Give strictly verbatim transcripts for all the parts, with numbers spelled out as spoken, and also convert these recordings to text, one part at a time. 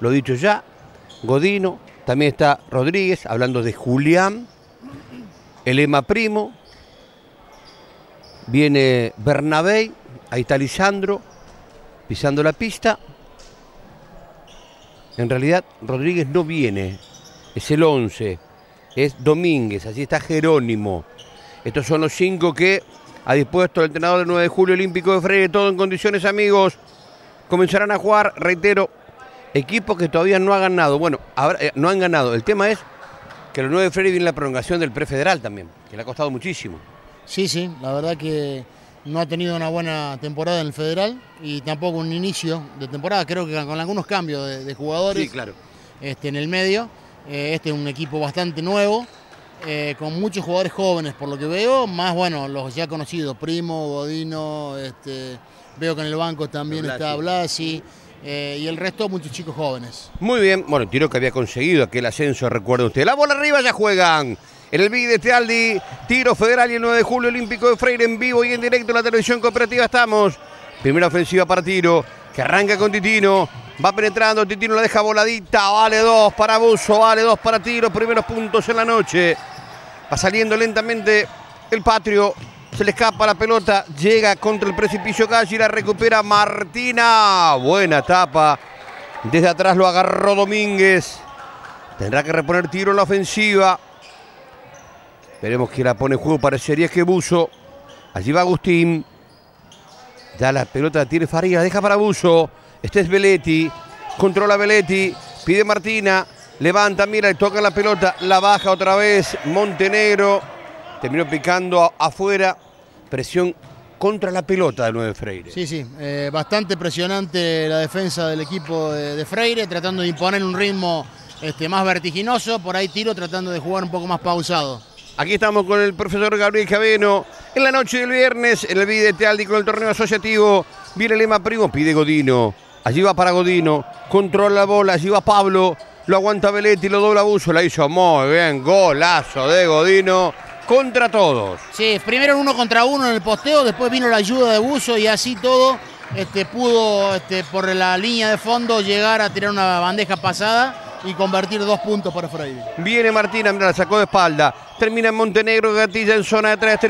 lo dicho ya, Godino, también está Rodríguez, hablando de Julián, el Ema Primo, viene Bernabé, ahí está Lisandro, pisando la pista. En realidad Rodríguez no viene, es el once, es Domínguez, así está Jerónimo. Estos son los cinco que ha dispuesto el entrenador del nueve de julio Olímpico de Freire, todo en condiciones, amigos. Comenzarán a jugar, reitero, equipos que todavía no han ganado. Bueno, ahora, eh, no han ganado. El tema es que los nueve de Freire viene la prolongación del prefederal también, que le ha costado muchísimo. Sí, sí, la verdad que no ha tenido una buena temporada en el federal y tampoco un inicio de temporada, creo que con algunos cambios de, de jugadores. Sí, claro. este, en el medio. Eh, este es un equipo bastante nuevo, eh, con muchos jugadores jóvenes por lo que veo, más bueno, los ya conocidos, Primo, Godino, este, veo que en el banco también Blasi. está Blasi, eh, y el resto muchos chicos jóvenes. Muy bien, bueno, tiro que había conseguido aquel ascenso, recuerden ustedes. La bola arriba, ya juegan. En el Big de Tealdi, tiro federal y el nueve de julio Olímpico de Freire en vivo y en directo en la televisión cooperativa estamos. Primera ofensiva para tiro, que arranca con Titino. Va penetrando, Titino la deja voladita, vale dos para Buzo, vale dos para tiro, primeros puntos en la noche. Va saliendo lentamente el Patrio, se le escapa la pelota, llega contra el precipicio Galli, la recupera Martina. Buena tapa, desde atrás lo agarró Domínguez. Tendrá que reponer tiro en la ofensiva. Veremos que la pone en juego, parecería que Buzo. Allí va Agustín. Ya la pelota la tiene Faría, deja para Buzo. Este es Belletti, controla Belletti, pide Martina, levanta, mira, le toca la pelota, la baja otra vez, Montenegro, terminó picando afuera, presión contra la pelota del nueve de Freire. Sí, sí, eh, bastante presionante la defensa del equipo de, de Freire, tratando de imponer un ritmo este, más vertiginoso, por ahí tiro tratando de jugar un poco más pausado. Aquí estamos con el profesor Gabriel Javeno, en la noche del viernes, en el Big de Tealdi con el torneo asociativo, viene el Ema Primo, pide Godino. Allí va para Godino, controla la bola, allí va Pablo, lo aguanta Belletti, lo dobla Buzo, la hizo muy bien, golazo de Godino, contra todos. Sí, primero uno contra uno en el posteo, después vino la ayuda de Buzo y así todo este, pudo este, por la línea de fondo llegar a tirar una bandeja pasada y convertir dos puntos para Freire. Viene Martina, mira, la sacó de espalda, termina en Montenegro, gatilla en zona de tres,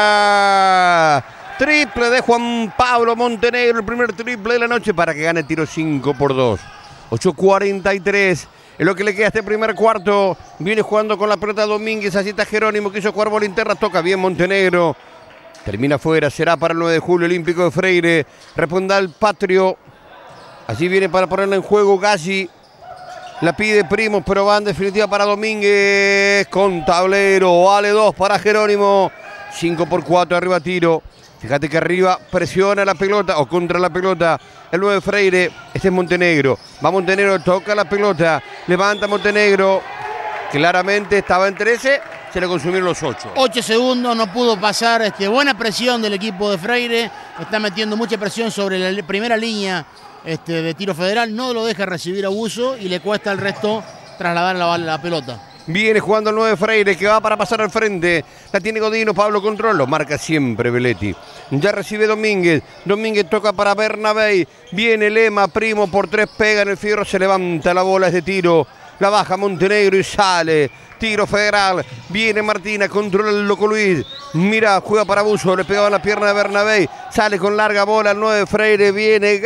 tripla. Triple de Juan Pablo Montenegro, el primer triple de la noche para que gane tiro cinco por dos. ocho cuarenta y tres es lo que le queda a este primer cuarto. Viene jugando con la pelota Domínguez, así está Jerónimo, quiso jugar bola interna, toca bien Montenegro. Termina afuera, será para el nueve de julio Olímpico de Freire. Responda el Patrio. Allí viene para ponerla en juego Galli. La pide Primo, pero va en definitiva para Domínguez. Con tablero, vale dos para Jerónimo. cinco por cuatro, arriba tiro. Fíjate que arriba presiona la pelota o contra la pelota el nueve de Freire. Este es Montenegro. Va Montenegro, toca la pelota. Levanta Montenegro. Claramente estaba en trece. Se le consumieron los ocho. ocho segundos, no pudo pasar. Este, buena presión del equipo de Freire. Está metiendo mucha presión sobre la primera línea este, de tiro federal. No lo deja recibir a Buzo y le cuesta al resto trasladar la, la pelota. Viene jugando el nueve de Freire, que va para pasar al frente. La tiene Godino, Pablo control, lo marca siempre Belletti. Ya recibe Domínguez. Domínguez toca para Bernabé. Viene el Ema Primo por tres, pega en el fierro, se levanta la bola, es de tiro. La baja Montenegro y sale. Tiro federal. Viene Martina, controla el Loco Luis. Mira, juega para Buzo, le pegaba en la pierna de Bernabé. Sale con larga bola el nueve de Freire. Viene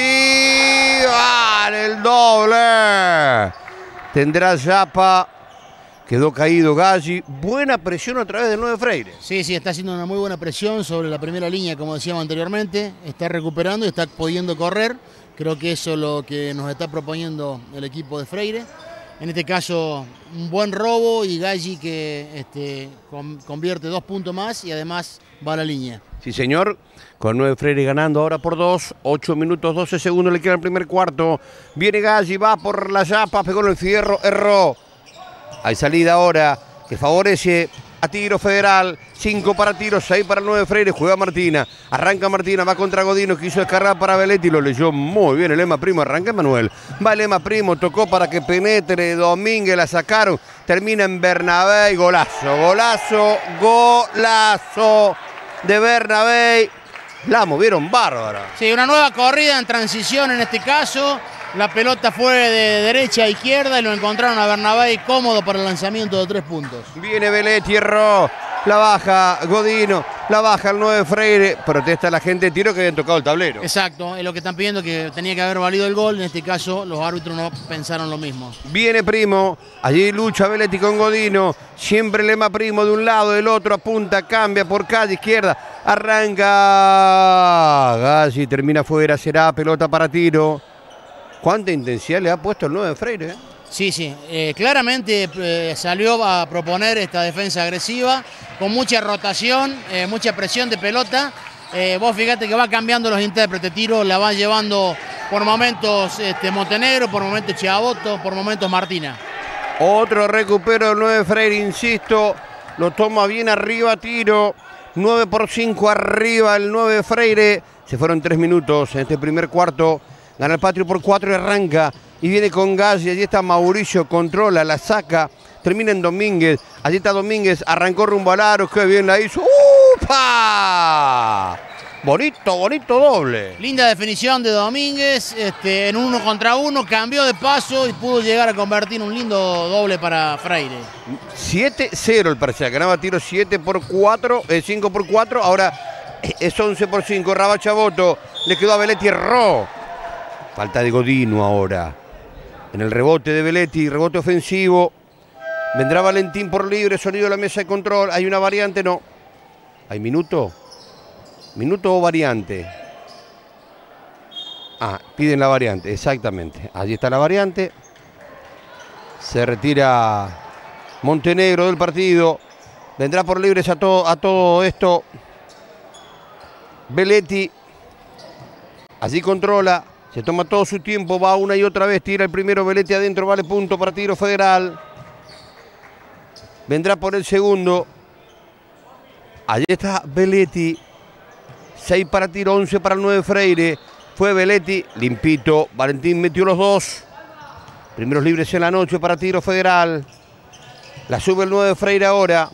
Galli. ¡Vale el doble! Tendrá Yapa. Quedó caído Galli. Buena presión a través del nueve de Freire. Sí, sí, está haciendo una muy buena presión sobre la primera línea, como decíamos anteriormente. Está recuperando y está pudiendo correr. Creo que eso es lo que nos está proponiendo el equipo de Freire. En este caso, un buen robo y Galli que este, con, convierte dos puntos más y además va a la línea. Sí, señor. Con nueve Freire ganando ahora por dos. ocho minutos, doce segundos le queda el primer cuarto. Viene Galli, va por la Yapa, pegó en el fierro, erró. Hay salida ahora que favorece a tiro federal. cinco para tiro, seis para el nueve de Freire. Juega Martina. Arranca Martina, va contra Godino. Quiso descargar para Belletti. Lo leyó muy bien el Ema Primo. Arranca Manuel. Va el Ema Primo. Tocó para que penetre. Domínguez la sacaron. Termina en Bernabé. Golazo, golazo, golazo de Bernabé. La movieron bárbara. Sí, una nueva corrida en transición en este caso. La pelota fue de derecha a izquierda y lo encontraron a Bernabé cómodo para el lanzamiento de tres puntos. Viene Belletti, erró. La baja Godino, la baja el nueve Freire. Protesta la gente de Tiro que habían tocado el tablero. Exacto, es lo que están pidiendo, que tenía que haber valido el gol. En este caso los árbitros no pensaron lo mismo. Viene Primo, allí lucha Belletti con Godino. Siempre Lema Primo de un lado, del otro apunta, cambia por calle izquierda. Arranca Gassi, termina fuera, será pelota para Tiro. ¿Cuánta intensidad le ha puesto el nueve Freire? ¿eh? Sí, sí, eh, claramente eh, salió a proponer esta defensa agresiva, con mucha rotación, eh, mucha presión de pelota. Eh, vos fíjate que va cambiando los intérpretes. Tiro la va llevando por momentos este, Montenegro, por momentos Chiaboto, por momentos Martina. Otro recupero del nueve Freire, insisto, lo toma bien arriba Tiro. nueve por cinco arriba el nueve Freire. Se fueron tres minutos en este primer cuarto. Gana el Patrio por cuatro y arranca. Y viene con Gassi, allí está Mauricio, controla, la saca, termina en Domínguez. Allí está Domínguez, arrancó rumbo al aro, qué bien la hizo. ¡Upa! Bonito, bonito doble. Linda definición de Domínguez, este, en uno contra uno, cambió de paso y pudo llegar a convertir un lindo doble para Freire. siete cero el parcial, ganaba Tiro siete por cuatro, eh, cinco por cuatro, ahora es once por cinco. Raba Chaboto, le quedó a Belletti, erró. Falta de Godino ahora. En el rebote de Belletti, rebote ofensivo. Vendrá Valentín por libre, sonido de la mesa de control. ¿Hay una variante? No. ¿Hay minuto? ¿Minuto o variante? Ah, piden la variante, exactamente. Allí está la variante. Se retira Montenegro del partido. Vendrá por libres a todo, a todo esto Belletti. Allí controla. Se toma todo su tiempo, va una y otra vez, tira el primero, Belletti adentro, vale punto para Tiro Federal. Vendrá por el segundo. Allí está Belletti. seis para Tiro, once para el nueve Freire. Fue Belletti, limpito. Valentín metió los dos. Primeros libres en la noche para Tiro Federal. La sube el nueve Freire ahora.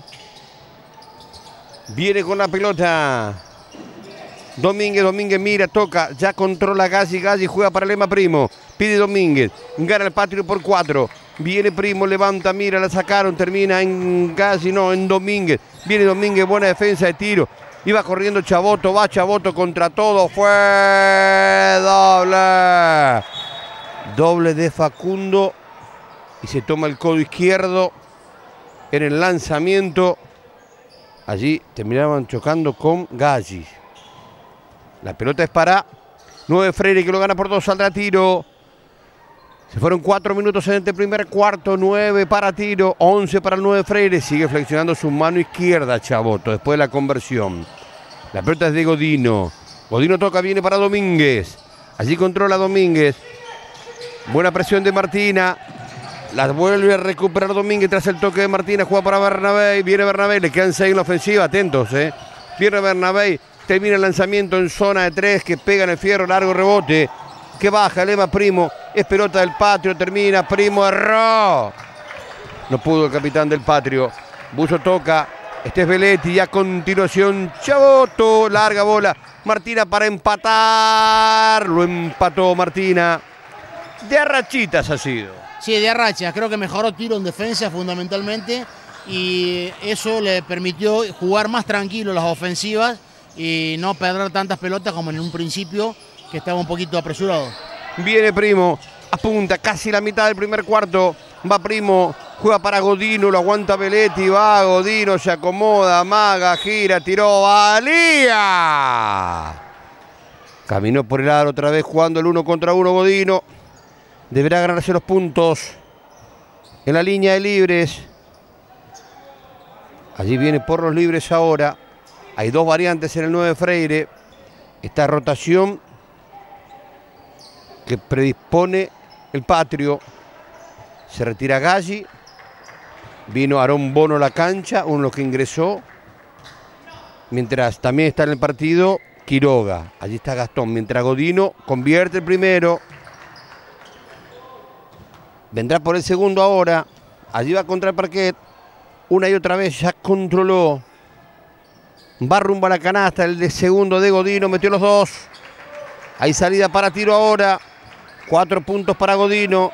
Viene con la pelota Domínguez, Domínguez mira, toca, ya controla Gassi, Gassi juega para Lema Primo, pide Domínguez, gana el Patrio por cuatro, viene Primo, levanta, mira, la sacaron, termina en Gassi, no, en Domínguez, viene Domínguez, buena defensa de Tiro, iba corriendo Chaboto, va Chaboto contra todo, fue doble, doble de Facundo, y se toma el codo izquierdo en el lanzamiento, allí terminaban chocando con Gassi. La pelota es para nueve Freire, que lo gana por dos, saldrá Tiro. Se fueron cuatro minutos en este primer cuarto, nueve para Tiro, once para el nueve Freire. Sigue flexionando su mano izquierda Chaboto después de la conversión. La pelota es de Godino. Godino toca, viene para Domínguez. Allí controla Domínguez. Buena presión de Martina. La vuelve a recuperar Domínguez tras el toque de Martina. Juega para Bernabé. Viene Bernabé, le quedan seis en la ofensiva. Atentos, eh. Viene Bernabé. Termina el lanzamiento en zona de tres, que pega en el fierro, largo rebote, que baja, Lema Primo, es pelota del Patrio, termina, Primo erró. No pudo el capitán del Patrio. Buzo toca, este es Belletti, y a continuación Chaboto, larga bola, Martina para empatar, lo empató Martina. De arrachitas ha sido. Sí, de arrachas, creo que mejoró Tiro en defensa fundamentalmente, y eso le permitió jugar más tranquilo las ofensivas, y no perder tantas pelotas como en un principio, que estaba un poquito apresurado. Viene Primo, apunta casi la mitad del primer cuarto, va Primo, juega para Godino, lo aguanta Belletti, va Godino, se acomoda, amaga, gira, tiró, valía. Caminó por el aro otra vez jugando el uno contra uno Godino. Deberá ganarse los puntos en la línea de libres. Allí viene por los libres ahora. Hay dos variantes en el nueve Freire. Esta rotación que predispone el Patrio. Se retira Gassi. Vino Aarón Bono a la cancha, uno de los que ingresó. Mientras también está en el partido Quiroga. Allí está Gastón. Mientras Godino convierte el primero. Vendrá por el segundo ahora. Allí va contra el parquet. Una y otra vez ya controló. Va rumbo a la canasta, el de segundo de Godino, metió los dos. Hay salida para Tiro ahora. Cuatro puntos para Godino.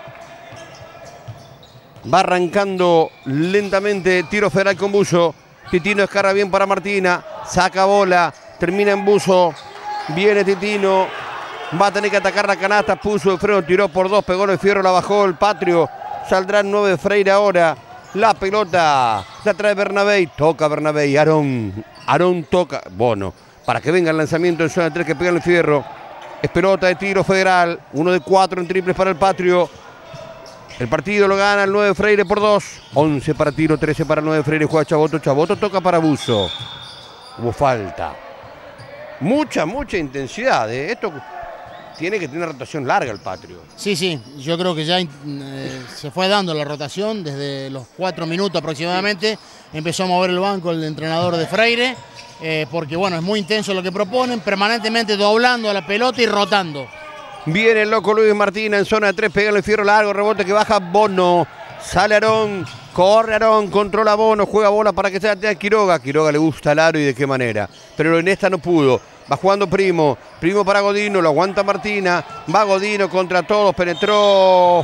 Va arrancando lentamente Tiro Federal con Buzo. Titino descarga bien para Martina. Saca bola. Termina en Buzo. Viene Titino. Va a tener que atacar la canasta. Puso el freno. Tiró por dos. Pegó en el fierro. La bajó el Patrio. Saldrá el nueve de Freire ahora. La pelota la trae Bernabé. Toca Bernabé. Aarón. Aarón toca. Bono. Para que venga el lanzamiento en zona tres que pega en el fierro. Es pelota de Tiro Federal. Uno de cuatro en triples para el Patrio. El partido lo gana el nueve de Freire por dos. once para Tiro, trece para el nueve de Freire. Juega Chaboto. Chaboto toca para Buzo. Hubo falta. Mucha, mucha intensidad. ¿eh? Esto tiene que tener una rotación larga el Patrio. Sí, sí. Yo creo que ya eh, se fue dando la rotación desde los cuatro minutos aproximadamente. Sí. Empezó a mover el banco el entrenador de Freire. Eh, porque, bueno, es muy intenso lo que proponen. Permanentemente doblando a la pelota y rotando. Viene el loco Luis Martina en zona de tres, pega el fierro largo, rebote que baja Bono. Sale Aarón, corre Aarón, controla Bono, juega bola para que se a Quiroga. Quiroga le gusta el aro y de qué manera. Pero en esta no pudo. Va jugando Primo. Primo para Godino, lo aguanta Martina. Va Godino contra todos, penetró.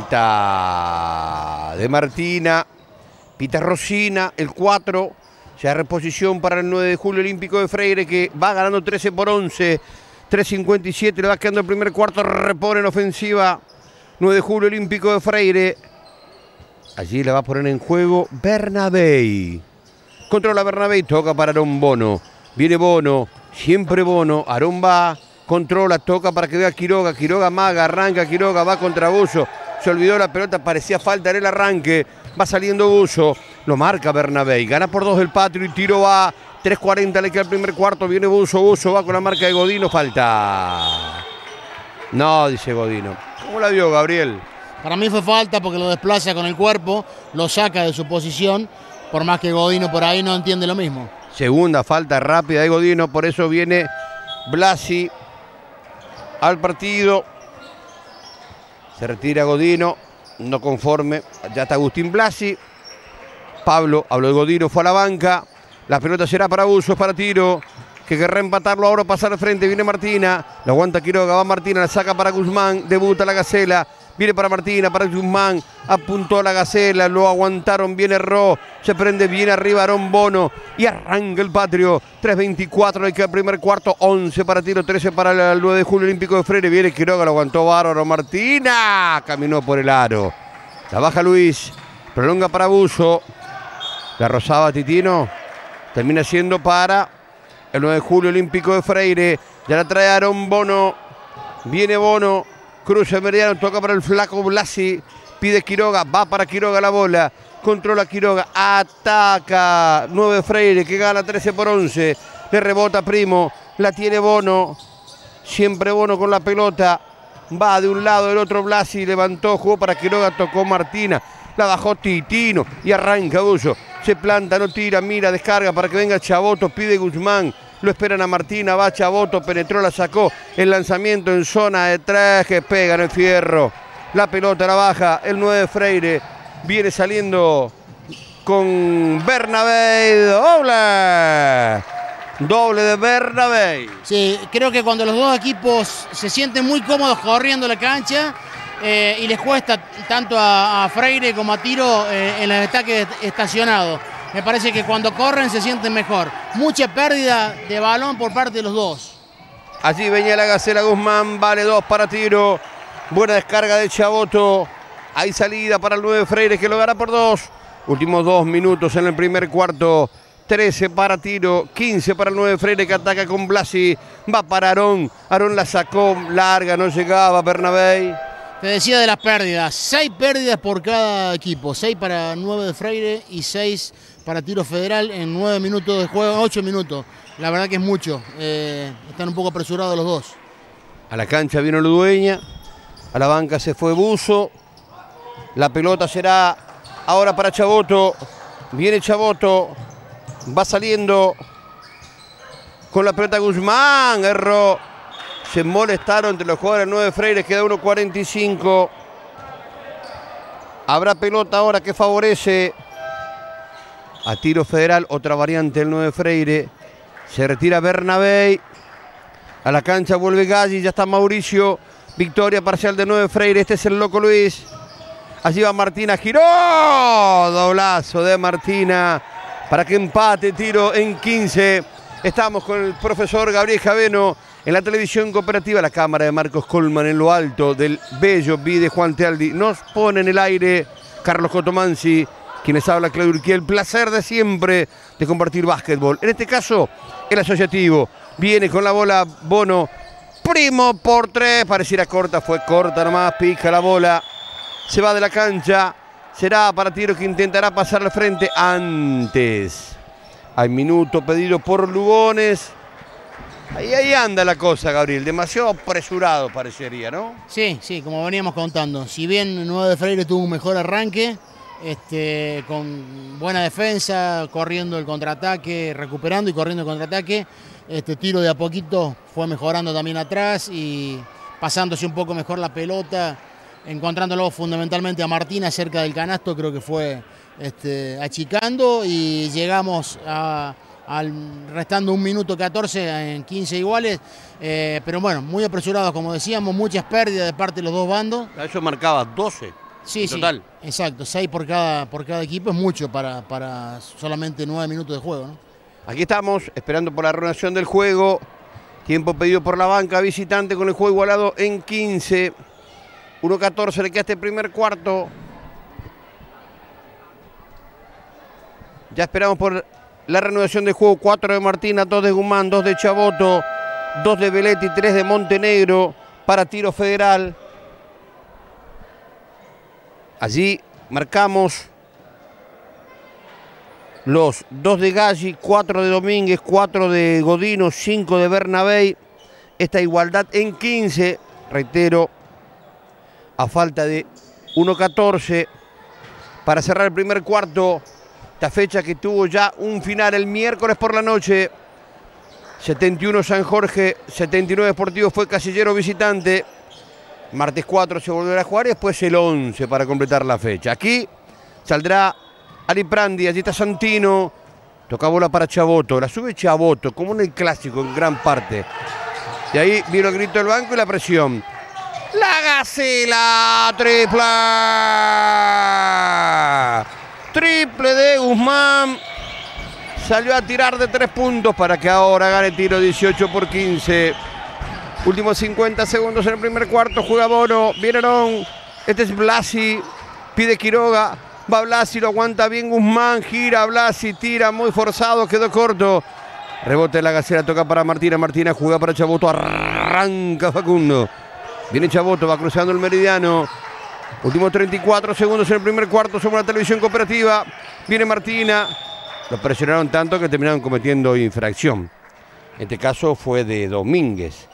Falta de Martina. Pita Rosina, el cuatro. Ya reposición para el nueve de julio olímpico de Freire que va ganando trece por once. tres cincuenta y siete, le va quedando el primer cuarto, repone en ofensiva. nueve de julio olímpico de Freire. Allí la va a poner en juego Bernabé. Controla Bernabé, toca para Aarón Bono. Viene Bono, siempre Bono. Aarón va, controla, toca para que vea Quiroga. Quiroga maga, arranca Quiroga, va contra Buzo. Se olvidó la pelota, parecía falta en el arranque. Va saliendo Buzo, lo marca Bernabé. Gana por dos el Patrio y Tiro va. tres cuarenta le queda el primer cuarto, viene Buzo, Buzo va con la marca de Godino, falta. No, dice Godino. ¿Cómo la vio, Gabriel? Para mí fue falta porque lo desplaza con el cuerpo, lo saca de su posición, por más que Godino por ahí no entiende lo mismo. Segunda falta rápida de Godino, por eso viene Blasi al partido. Se retira Godino, no conforme, ya está Agustín Blasi. Pablo, habló de Godino, fue a la banca. La pelota será para Buzo, para Tiro, que querrá empatarlo ahora, pasar al frente. Viene Martina, lo aguanta Quiroga, va Martina, la saca para Guzmán, debuta la Gacela. Viene para Martina, para Guzmán, apuntó a la Gacela, lo aguantaron, viene Ro, se prende bien arriba Aarón Bono y arranca el Patrio. tres veinticuatro, le queda el primer cuarto, once para Tiro, trece para el nueve de julio olímpico de Freire. Viene Quiroga, lo aguantó bárbaro, Martina, caminó por el aro. La baja Luis, prolonga para Buzo, la rozaba Titino. Termina siendo para el nueve de julio olímpico de Freire. Ya la trae Aarón Bono. Viene Bono. Cruza el mediano. Toca para el flaco Blasi. Pide Quiroga. Va para Quiroga la bola. Controla Quiroga. Ataca. nueve de Freire que gana trece por once. Le rebota Primo. La tiene Bono. Siempre Bono con la pelota. Va de un lado del otro Blasi. Levantó. Jugó para Quiroga. Tocó Martina. La bajó Titino. Y arranca Buzo. Se planta, no tira, mira, descarga para que venga Chaboto, pide Guzmán, lo esperan a Martina, va Chaboto, penetró, la sacó, el lanzamiento en zona de tres, que pega en el fierro, la pelota la baja, el nueve de Freire, viene saliendo con Bernabé, doble, doble de Bernabé. Sí, creo que cuando los dos equipos se sienten muy cómodos corriendo la cancha, Eh, y les cuesta tanto a, a Freire como a Tiro eh, en los ataques estacionados. Me parece que cuando corren se sienten mejor. Mucha pérdida de balón por parte de los dos. Allí venía la Gacela Guzmán, vale dos para Tiro. Buena descarga de Chaboto. Hay salida para el nueve de Freire que lo gana por dos. Últimos dos minutos en el primer cuarto. trece para Tiro, quince para el nueve de Freire que ataca con Blasi. Va para Aarón. Aarón la sacó larga, no llegaba Bernabé. Te decía de las pérdidas, seis pérdidas por cada equipo, seis para nueve de Freire y seis para Tiro Federal en nueve minutos de juego, ocho minutos. La verdad que es mucho, eh, están un poco apresurados los dos. A la cancha vino Ludueña, a la banca se fue Buzo, la pelota será ahora para Chaboto, viene Chaboto, va saliendo con la pelota Guzmán, erró. Se molestaron entre los jugadores del nueve de Freire, queda uno cuarenta y cinco. Habrá pelota ahora que favorece a Tiro Federal, otra variante del nueve de Freire. Se retira Bernabé. A la cancha vuelve Galli, ya está Mauricio. Victoria parcial de nueve Freire. Este es el Loco Luis. Allí va Martina, giró. Doblazo de Martina para que empate, tiro en quince. Estamos con el profesor Gabriel Javeno en la televisión cooperativa. La cámara de Marcos Colman en lo alto del bello Vide Juan Tealdi. Nos pone en el aire Carlos Cotomanzi, quienes habla Claudio Urquiel. El placer de siempre de compartir básquetbol. En este caso, el asociativo. Viene con la bola Bono. Primo por tres. Pareciera corta, fue corta nomás. Pica la bola. Se va de la cancha. Será para tiro que intentará pasar al frente antes. Hay minuto pedido por Lugones. Ahí, ahí anda la cosa, Gabriel. Demasiado apresurado parecería, ¿no? Sí, sí, como veníamos contando. Si bien nueve de Freire tuvo un mejor arranque, este, con buena defensa, corriendo el contraataque, recuperando y corriendo el contraataque, este tiro de a poquito fue mejorando también atrás y pasándose un poco mejor la pelota, encontrándolo fundamentalmente a Martina cerca del canasto, creo que fue este, achicando y llegamos a, al restando un minuto catorce en quince iguales, eh, pero bueno, muy apresurados como decíamos, muchas pérdidas de parte de los dos bandos. Eso marcaba doce. Sí, sí, total. Exacto, seis por cada, por cada equipo es mucho para, para solamente nueve minutos de juego, ¿no? Aquí estamos esperando por la reanudación del juego. Tiempo pedido por la banca visitante con el juego igualado en quince. uno catorce le queda este primer cuarto. Ya esperamos por la reanudación del juego. cuatro de Martina, dos de Guzmán, dos de Chaboto, dos de Belletti, tres de Montenegro para tiro federal. Allí marcamos los dos de Galli, cuatro de Domínguez, cuatro de Godino, cinco de Bernabé. Esta igualdad en quince, reitero, a falta de uno catorce para cerrar el primer cuarto. Esta fecha que tuvo ya un final el miércoles por la noche. setenta y uno San Jorge, setenta y nueve Sportivo fue Casillero visitante. Martes cuatro se volverá a jugar y después el once para completar la fecha. Aquí saldrá Aliprandi, allí está Santino. Toca bola para Chaboto, la sube Chaboto, como en el clásico en gran parte. Y ahí vino el grito del banco y la presión. La Gacela, triple. Triple de Guzmán. Salió a tirar de tres puntos para que ahora gane tiro dieciocho por quince. Últimos cincuenta segundos en el primer cuarto. Juega Bono, viene Arón. Este es Blasi, pide Quiroga. Va Blasi, lo aguanta bien Guzmán. Gira Blasi, tira muy forzado, quedó corto. Rebote de la Gacela, toca para Martina. Martina juega para Chaboto, arranca Facundo. Viene Chaboto, va cruzando el meridiano. Últimos treinta y cuatro segundos en el primer cuarto. Somos la televisión cooperativa. Viene Martina. Lo presionaron tanto que terminaron cometiendo infracción. En este caso fue de Domínguez.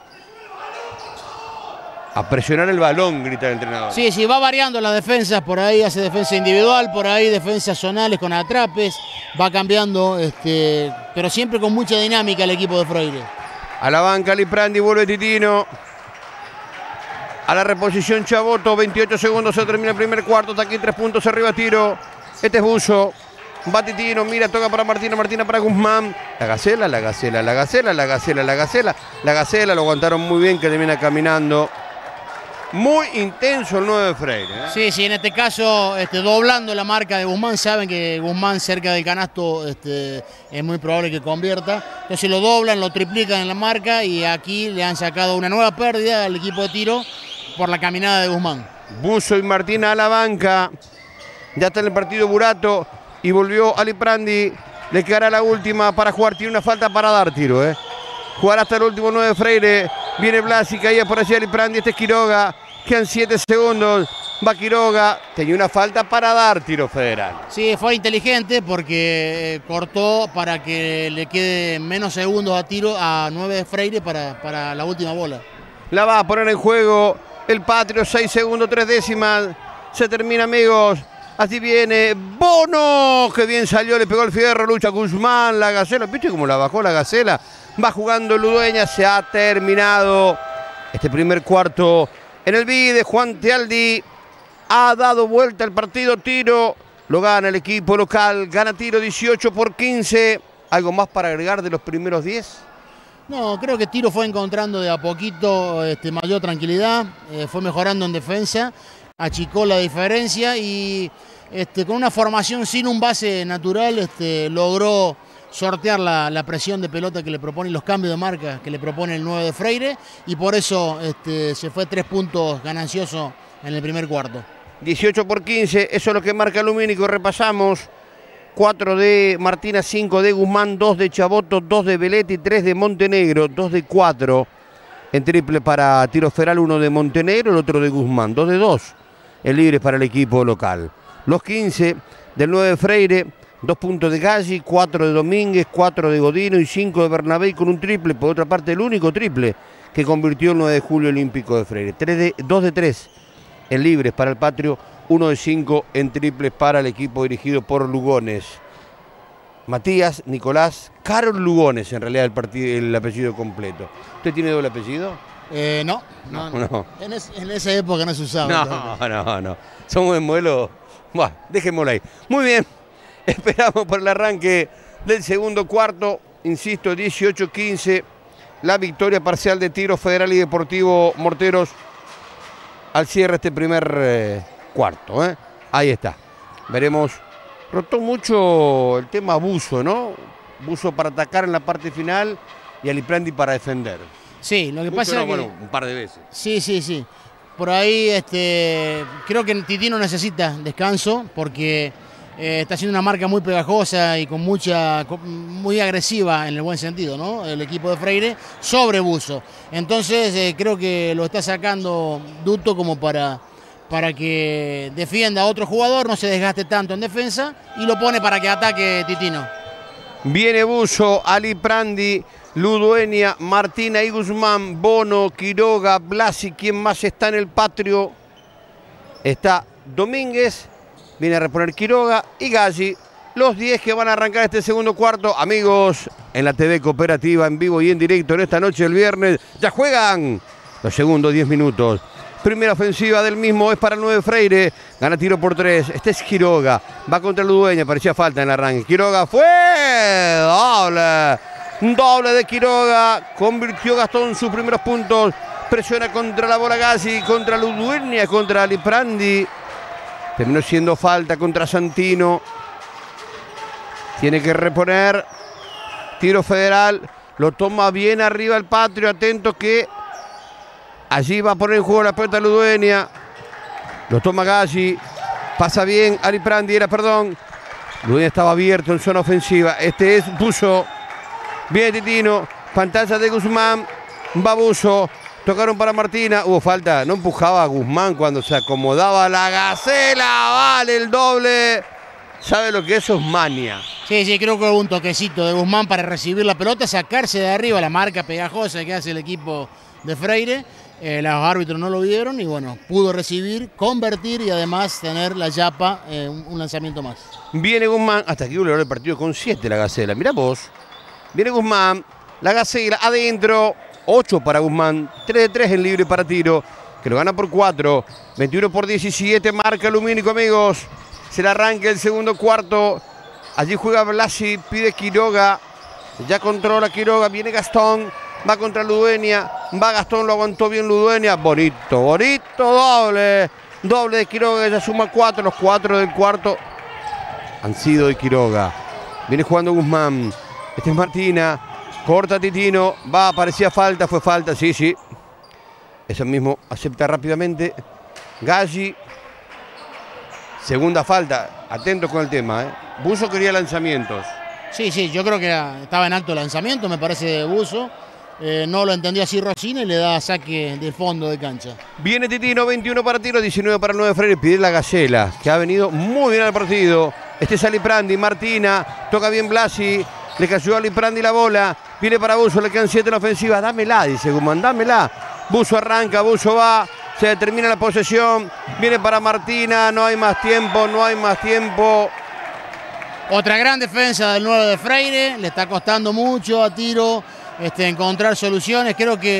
A presionar el balón, grita el entrenador. Sí, sí, va variando las defensas. Por ahí hace defensa individual, por ahí defensas zonales con atrapes. Va cambiando, este, pero siempre con mucha dinámica el equipo de Freire. A la banca Liprandi, vuelve Titino. A la reposición Chaboto, veintiocho segundos, se termina el primer cuarto. Está aquí tres puntos arriba, tiro. Este es Buzo. Va Titino, mira, toca para Martina, Martina para Guzmán. La Gacela, la Gacela, la Gacela, la Gacela, la Gacela. La Gacela, lo aguantaron muy bien, que termina caminando. Muy intenso el nueve de Freire, ¿eh? Sí, sí, en este caso este, doblando la marca de Guzmán. Saben que Guzmán cerca del canasto este, es muy probable que convierta. Entonces lo doblan, lo triplican en la marca y aquí le han sacado una nueva pérdida al equipo de tiro por la caminada de Guzmán. Buzo y Martina a la banca. Ya está en el partido Burato y volvió Aliprandi. Le quedará la última para jugar. Tiene una falta para dar tiro, ¿eh? Jugará hasta el último nueve de Freire. Viene Blasi, caía por allí Aliprandi. Este es Quiroga. Quedan siete segundos. Va Quiroga. Tenía una falta para dar tiro federal. Sí, fue inteligente porque cortó para que le quede menos segundos a tiro a nueve de Freire para, para la última bola. La va a poner en juego el Patrio. seis segundos, tres décimas. Se termina, amigos. Así viene Bono. Que bien salió, le pegó el fierro. Lucha Guzmán, la Gacela. ¿Viste cómo la bajó la Gacela? Va jugando Ludueña. Se ha terminado este primer cuarto. En el Vide, Juan Tealdi ha dado vuelta el partido. Tiro, lo gana el equipo local. Gana tiro dieciocho por quince. ¿Algo más para agregar de los primeros diez? No, creo que Tiro fue encontrando de a poquito este, mayor tranquilidad, eh, fue mejorando en defensa, achicó la diferencia y este, con una formación sin un base natural este, logró sortear la, la presión de pelota que le propone y los cambios de marca que le propone el nueve de Freire y por eso este, se fue tres puntos ganancioso en el primer cuarto. dieciocho por quince, eso es lo que marca Lumínico, repasamos. cuatro de Martina, cinco de Guzmán, dos de Chaboto, dos de Belletti, tres de Montenegro, dos de cuatro en triple para Tiro Federal, uno de Montenegro, el otro de Guzmán, dos de dos en libres para el equipo local. Los quince del nueve de Freire, dos puntos de Galli, cuatro de Domínguez, cuatro de Godino y cinco de Bernabé con un triple, por otra parte el único triple que convirtió el nueve de julio olímpico de Freire. dos de tres en libres para el Patrio, uno de cinco en triples para el equipo dirigido por Lugones. Matías, Nicolás, Carol Lugones, en realidad el, partido, el apellido completo. ¿Usted tiene doble apellido? Eh, no, no, no. no. En, es, en esa época no se usaba. No, no, no, no. Somos en modelo... Bueno, dejémoslo ahí. Muy bien, esperamos por el arranque del segundo cuarto. Insisto, dieciocho quince, la victoria parcial de Tiro Federal y Deportivo Morteros al cierre de este primer eh, cuarto. ¿eh? Ahí está. Veremos. Rotó mucho el tema Buzo, ¿no? Buzo para atacar en la parte final y Aliprandi para defender. Sí, lo que mucho pasa no, es que... bueno, un par de veces. Sí, sí, sí. Por ahí este, creo que Titino necesita descanso porque eh, está haciendo una marca muy pegajosa y con mucha, muy agresiva en el buen sentido, ¿no? El equipo de Freire sobre Buzo. Entonces eh, creo que lo está sacando Duto como para, para que defienda a otro jugador, no se desgaste tanto en defensa y lo pone para que ataque Titino. Viene Buzo, Aliprandi, Ludueña, Martina y Guzmán, Bono, Quiroga, Blasi, ¿quién más está en el Patrio? Está Domínguez, viene a reponer Quiroga y Galli, los diez que van a arrancar este segundo cuarto. Amigos, en la T V Cooperativa, en vivo y en directo en esta noche del viernes, ya juegan los segundos diez minutos. Primera ofensiva del mismo es para el nueve Freire, gana tiro por tres, este es Quiroga, va contra Ludueña, parecía falta en el arranque. Quiroga fue, doble. Doble de Quiroga, convirtió Gastón sus primeros puntos, presiona contra la bola Gassi, contra Ludueña, contra Aliprandi, terminó siendo falta contra Santino, tiene que reponer, Tiro Federal, lo toma bien arriba el Patrio, atento que allí va a poner en juego la pelota Ludueña, lo toma Gassi, pasa bien Aliprandi, era perdón, Ludueña estaba abierto en zona ofensiva, este es Buzo. Viene Titino, pantalla de Guzmán, va Buzo, tocaron para Martina, hubo falta, no empujaba a Guzmán cuando se acomodaba la Gacela, vale el doble, ¿sabe lo que eso es mania? Sí, sí, creo que hubo un toquecito de Guzmán para recibir la pelota, sacarse de arriba la marca pegajosa que hace el equipo de Freire, eh, los árbitros no lo vieron y bueno, pudo recibir, convertir y además tener la yapa, eh, un, un lanzamiento más. Viene Guzmán, hasta aquí hubo el partido con siete la Gacela, mirá vos. Viene Guzmán, la Gacela adentro, ocho para Guzmán, tres de tres en libre para Tiro, que lo gana por cuatro, veintiuno por diecisiete, marca Lumínico, amigos. Se le arranca el segundo cuarto, allí juega Blasi, pide Quiroga, ya controla Quiroga, viene Gastón, va contra Ludueña, va Gastón, lo aguantó bien Ludueña, bonito, bonito, doble, doble de Quiroga, ya suma cuatro, los cuatro del cuarto han sido de Quiroga. Viene jugando Guzmán. Este es Martina, corta Titino, va, parecía falta, fue falta, sí, sí. Eso mismo acepta rápidamente. Galli, segunda falta, atentos con el tema, ¿eh? Buzo quería lanzamientos. Sí, sí, yo creo que era, estaba en alto lanzamiento, me parece, de Buzo. Eh, no lo entendió así Rossini y le da saque de fondo de cancha. Viene Titino, veintiuno para Tiro, diecinueve para el nueve Freire, pide la Gacela, que ha venido muy bien al partido. Este es Aliprandi, Martina, toca bien Blasi. Le cayó a Aliprandi la bola, viene para Buzo, le quedan siete en la ofensiva, dámela, dice Guzmán, dámela. Buzo arranca, Buzo va, se determina la posesión, viene para Martina, no hay más tiempo, no hay más tiempo. Otra gran defensa del nueve de Freire, le está costando mucho a Tiro este, encontrar soluciones, creo que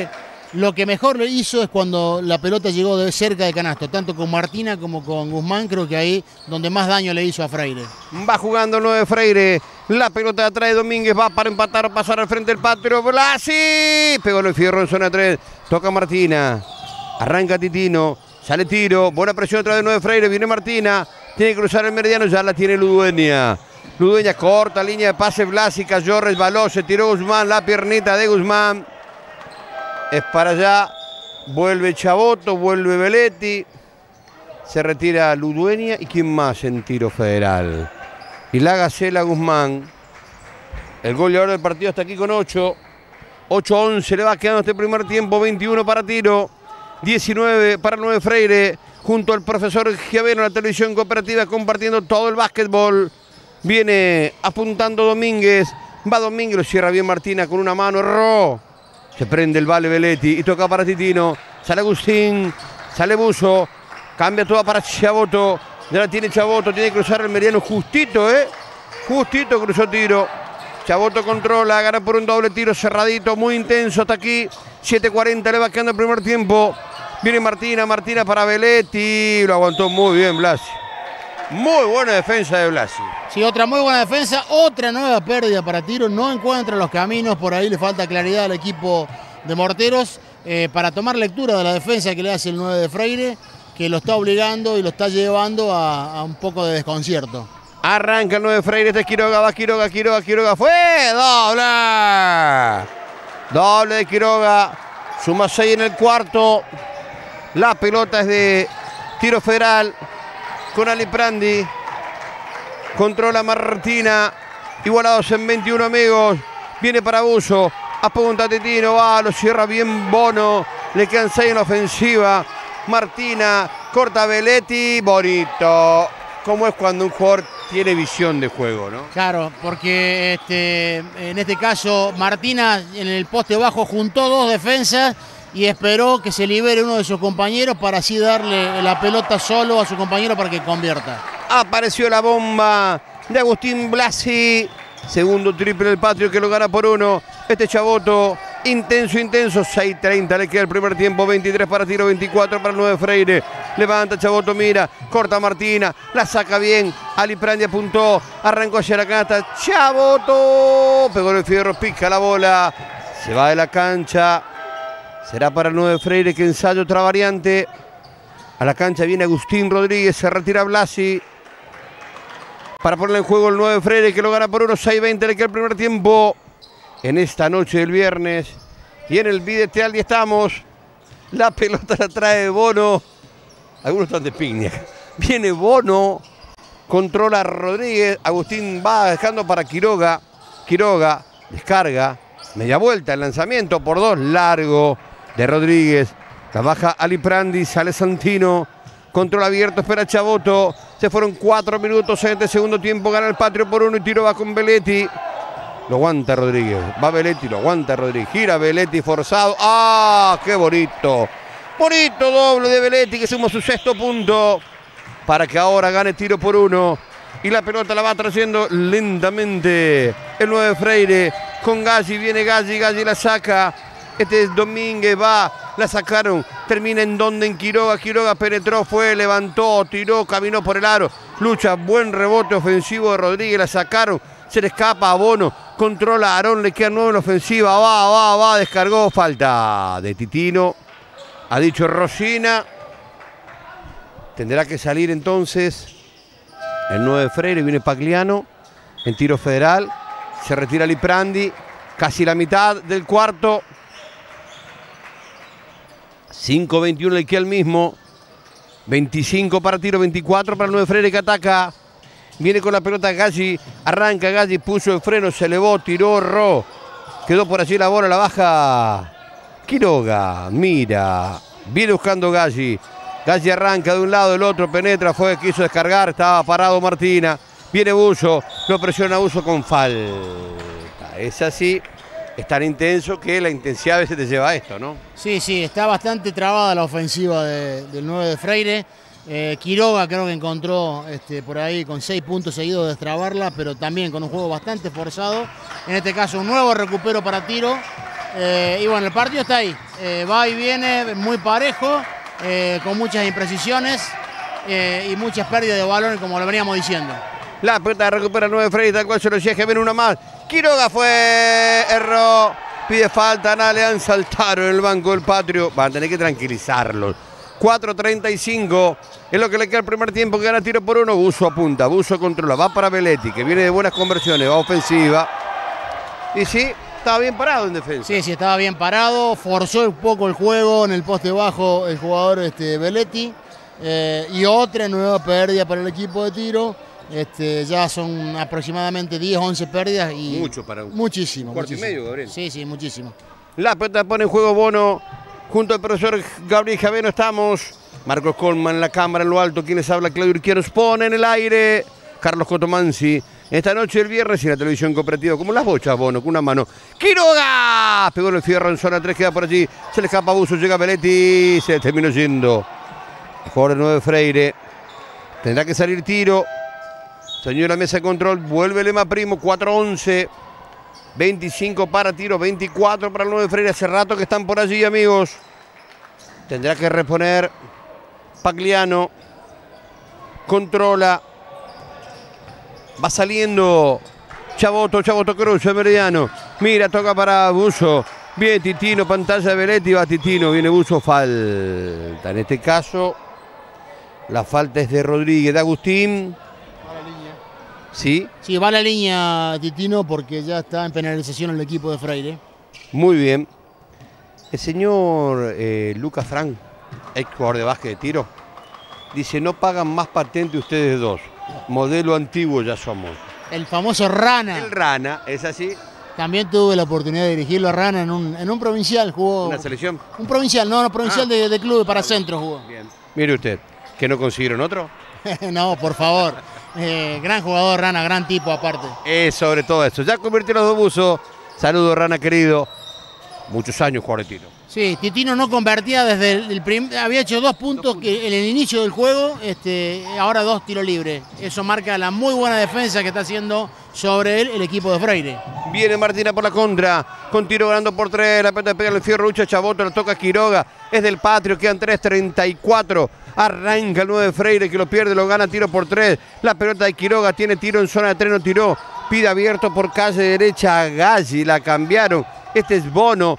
Lo que mejor le hizo es cuando la pelota llegó de cerca de canasto, tanto con Martina como con Guzmán, creo que ahí donde más daño le hizo a Freire. Va jugando el nueve Freire, la pelota atrás de Domínguez, va para empatar o pasar al frente del patio, Blasi, pegó el fierro en zona tres, toca Martina, arranca Titino, sale tiro, buena presión otra vez nueve Freire, viene Martina, tiene que cruzar el meridiano, ya la tiene Ludueña. Ludueña corta, línea de pase, Blasi, cayó, resbaló, se tiró Guzmán, la piernita de Guzmán. Es para allá, vuelve Chaboto, vuelve Belletti, se retira Ludueña y quién más en tiro federal. Y la Gacela Guzmán, el gol de ahora del partido hasta aquí con ocho, ocho a once le va quedando este primer tiempo, veintiuno para tiro, diecinueve para nueve Freire, junto al profesor Giaveno, la televisión cooperativa compartiendo todo el básquetbol. Viene apuntando Domínguez, va Domínguez, lo cierra bien Martina con una mano, erró. Se prende el vale Belletti y toca para Titino. Sale Agustín, sale Buzo. Cambia toda para Chaboto. Ya la tiene Chaboto, tiene que cruzar el mediano justito, ¿eh? Justito cruzó tiro. Chaboto controla, gana por un doble tiro cerradito, muy intenso hasta aquí. siete cuarenta le va quedando el primer tiempo. Viene Martina, Martina para Belletti. Lo aguantó muy bien Blasi. Muy buena defensa de Blasi. Sí, otra muy buena defensa, otra nueva pérdida para tiro, no encuentra los caminos, por ahí le falta claridad al equipo de Morteros eh, para tomar lectura de la defensa que le hace el nueve de Freire, que lo está obligando y lo está llevando a, a un poco de desconcierto. Arranca el nueve de Freire, este es Quiroga, va Quiroga, Quiroga, Quiroga, fue doble. Doble de Quiroga, suma seis en el cuarto, la pelota es de tiro federal. Con Aliprandi, controla Martina, igualados en veintiuno amigos, viene para Buzo, apunta Titino, va, lo cierra bien Bono, le quedan seis en la ofensiva, Martina, corta Belletti, bonito, como es cuando un jugador tiene visión de juego, ¿no? Claro, porque este, en este caso Martina en el poste bajo juntó dos defensas y esperó que se libere uno de sus compañeros para así darle la pelota solo a su compañero para que convierta. Apareció la bomba de Agustín Blasi, segundo triple del Patrio que lo gana por uno. Este Chaboto, intenso, intenso, seis treinta le queda el primer tiempo, veintitrés para tiro, veinticuatro para el nueve Freire. Levanta Chaboto, mira, corta Martina, la saca bien, Aliprandi apuntó, arrancó hacia la canasta, Chaboto, pegó en el fierro, pica la bola, se va de la cancha. Será para el nueve Freire que ensaya otra variante. A la cancha viene Agustín Rodríguez, se retira Blasi. Para ponerle en juego el nueve Freire que lo gana por uno, seis veinte le queda el primer tiempo. En esta noche del viernes. Y en el Bidete Aldi estamos. La pelota la trae Bono. Algunos están de piña. Viene Bono, controla a Rodríguez. Agustín va dejando para Quiroga. Quiroga descarga. Media vuelta el lanzamiento por dos, largo de Rodríguez. La baja Aliprandi, sale Santino. Control abierto, espera Chaboto. Se fueron cuatro minutos en este segundo tiempo. Gana el Patrio por uno y tiro va con Belletti. Lo aguanta Rodríguez. Va Belletti, lo aguanta Rodríguez. Gira Belletti forzado. ¡Ah! ¡Qué bonito! Bonito doble de Belletti que suma su sexto punto. Para que ahora gane tiro por uno. Y la pelota la va trayendo lentamente el nueve Freire. Con Galli, viene Galli, Galli la saca. Este es Domínguez, va, la sacaron. Termina en donde, en Quiroga. Quiroga penetró, fue, levantó, tiró, caminó por el aro. Lucha, buen rebote ofensivo de Rodríguez, la sacaron. Se le escapa a Bono, controla a Aarón, le queda nuevo en la ofensiva. Va, va, va, descargó, falta de Titino. Ha dicho Rosina. Tendrá que salir entonces el nueve Freire, viene Pagliano en tiro federal. Se retira Liprandi, casi la mitad del cuarto. cinco veintiuno le queda el mismo. veinticinco para tiro, veinticuatro para el nueve Freire que ataca. Viene con la pelota Galli, arranca Galli, puso el freno, se elevó, tiró, erró. Quedó por allí la bola, la baja Quiroga, mira. Viene buscando Galli. Galli arranca de un lado, del otro, penetra, fue, quiso descargar, estaba parado Martina. Viene Buzo, lo presiona Buzo con falta. Es así, es tan intenso que la intensidad a veces te lleva a esto, ¿no? Sí, sí, está bastante trabada la ofensiva de, del nueve de Freire. Eh, Quiroga creo que encontró este, por ahí con seis puntos seguidos de destrabarla, pero también con un juego bastante forzado. En este caso un nuevo recupero para tiro. Eh, y bueno, el partido está ahí, eh, va y viene, muy parejo, eh, con muchas imprecisiones eh, y muchas pérdidas de balón, como lo veníamos diciendo. La pelota recupera el nueve Freire, tal cual se lo decía que viene una más. Quiroga fue, erró, pide falta, nada, le han saltado en el banco del Patrio. Van a tener que tranquilizarlos. cuatro treinta y cinco es lo que le queda el primer tiempo, que gana tiro por uno. Buso apunta, Buso controla, va para Belletti, que viene de buenas conversiones, va ofensiva. Y sí, estaba bien parado en defensa. Sí, sí, estaba bien parado, forzó un poco el juego en el poste bajo el jugador este, Belletti. Eh, y otra nueva pérdida para el equipo de tiro. Este, ya son aproximadamente diez, once pérdidas. Y mucho para un muchísimo. cuarto muchísimo. y medio, Gabriel. Sí, sí, muchísimo. La pelota pone en juego Bono junto al profesor Gabriel Javeno. Estamos Marcos Colman en la cámara en lo alto. Quien les habla, Claudio Urquianos, pone en el aire Carlos Cotomanzi. Esta noche el viernes y la televisión cooperativa, como las bochas, Bono, con una mano. ¡Quiroga! Pegó en el fierro en zona tres, queda por allí. Se le escapa a Buso, llega Belletti, se terminó yendo. El jugador de nueve Freire. Tendrá que salir tiro. Señora mesa de control, vuelve Lema Primo, cuatro once. veinticinco para tiro, veinticuatro para el nueve Freire. Hace rato que están por allí, amigos. Tendrá que reponer Pagliano. Controla. Va saliendo Chaboto, Chaboto cruza, Meridiano. Mira, toca para Buso. Viene Titino, pantalla de Belletti, va Titino, viene Buso, falta. En este caso, la falta es de Rodríguez, de Agustín. Sí. Sí, va a la línea Titino porque ya está en penalización el equipo de Freire. Muy bien. El señor eh, Lucas Frank, ex jugador de básquet de tiro, dice: no pagan más patente ustedes dos. Modelo antiguo ya somos. El famoso Rana. El Rana, ¿es así? También tuve la oportunidad de dirigirlo a Rana en un, en un provincial, jugó. ¿Una selección? Un provincial, no, no, provincial ah. de, de club para centro jugó. Bien. Mire usted, ¿que no consiguieron otro? No, por favor. Eh, gran jugador, Rana, gran tipo aparte. Es sobre todo eso. Ya convirtió los dos Busos. Saludos, Rana querido. Muchos años jugador de tiro. Sí, Titino no convertía desde el, el primer... Había hecho dos puntos, dos puntos. Que en el inicio del juego, este, ahora dos tiros libres. Eso marca la muy buena defensa que está haciendo sobre él el equipo de Freire. Viene Martina por la contra, con tiro ganando por tres. La pelota pega el fierro, lucha Chaboto, lo toca Quiroga. Es del Patrio, quedan tres treinta y cuatro. Arranca el nueve Freire, que lo pierde, lo gana tiro por tres. La pelota de Quiroga tiene tiro en zona de tres, no tiró. Pide abierto por calle derecha a Galli, la cambiaron. Este es Bono.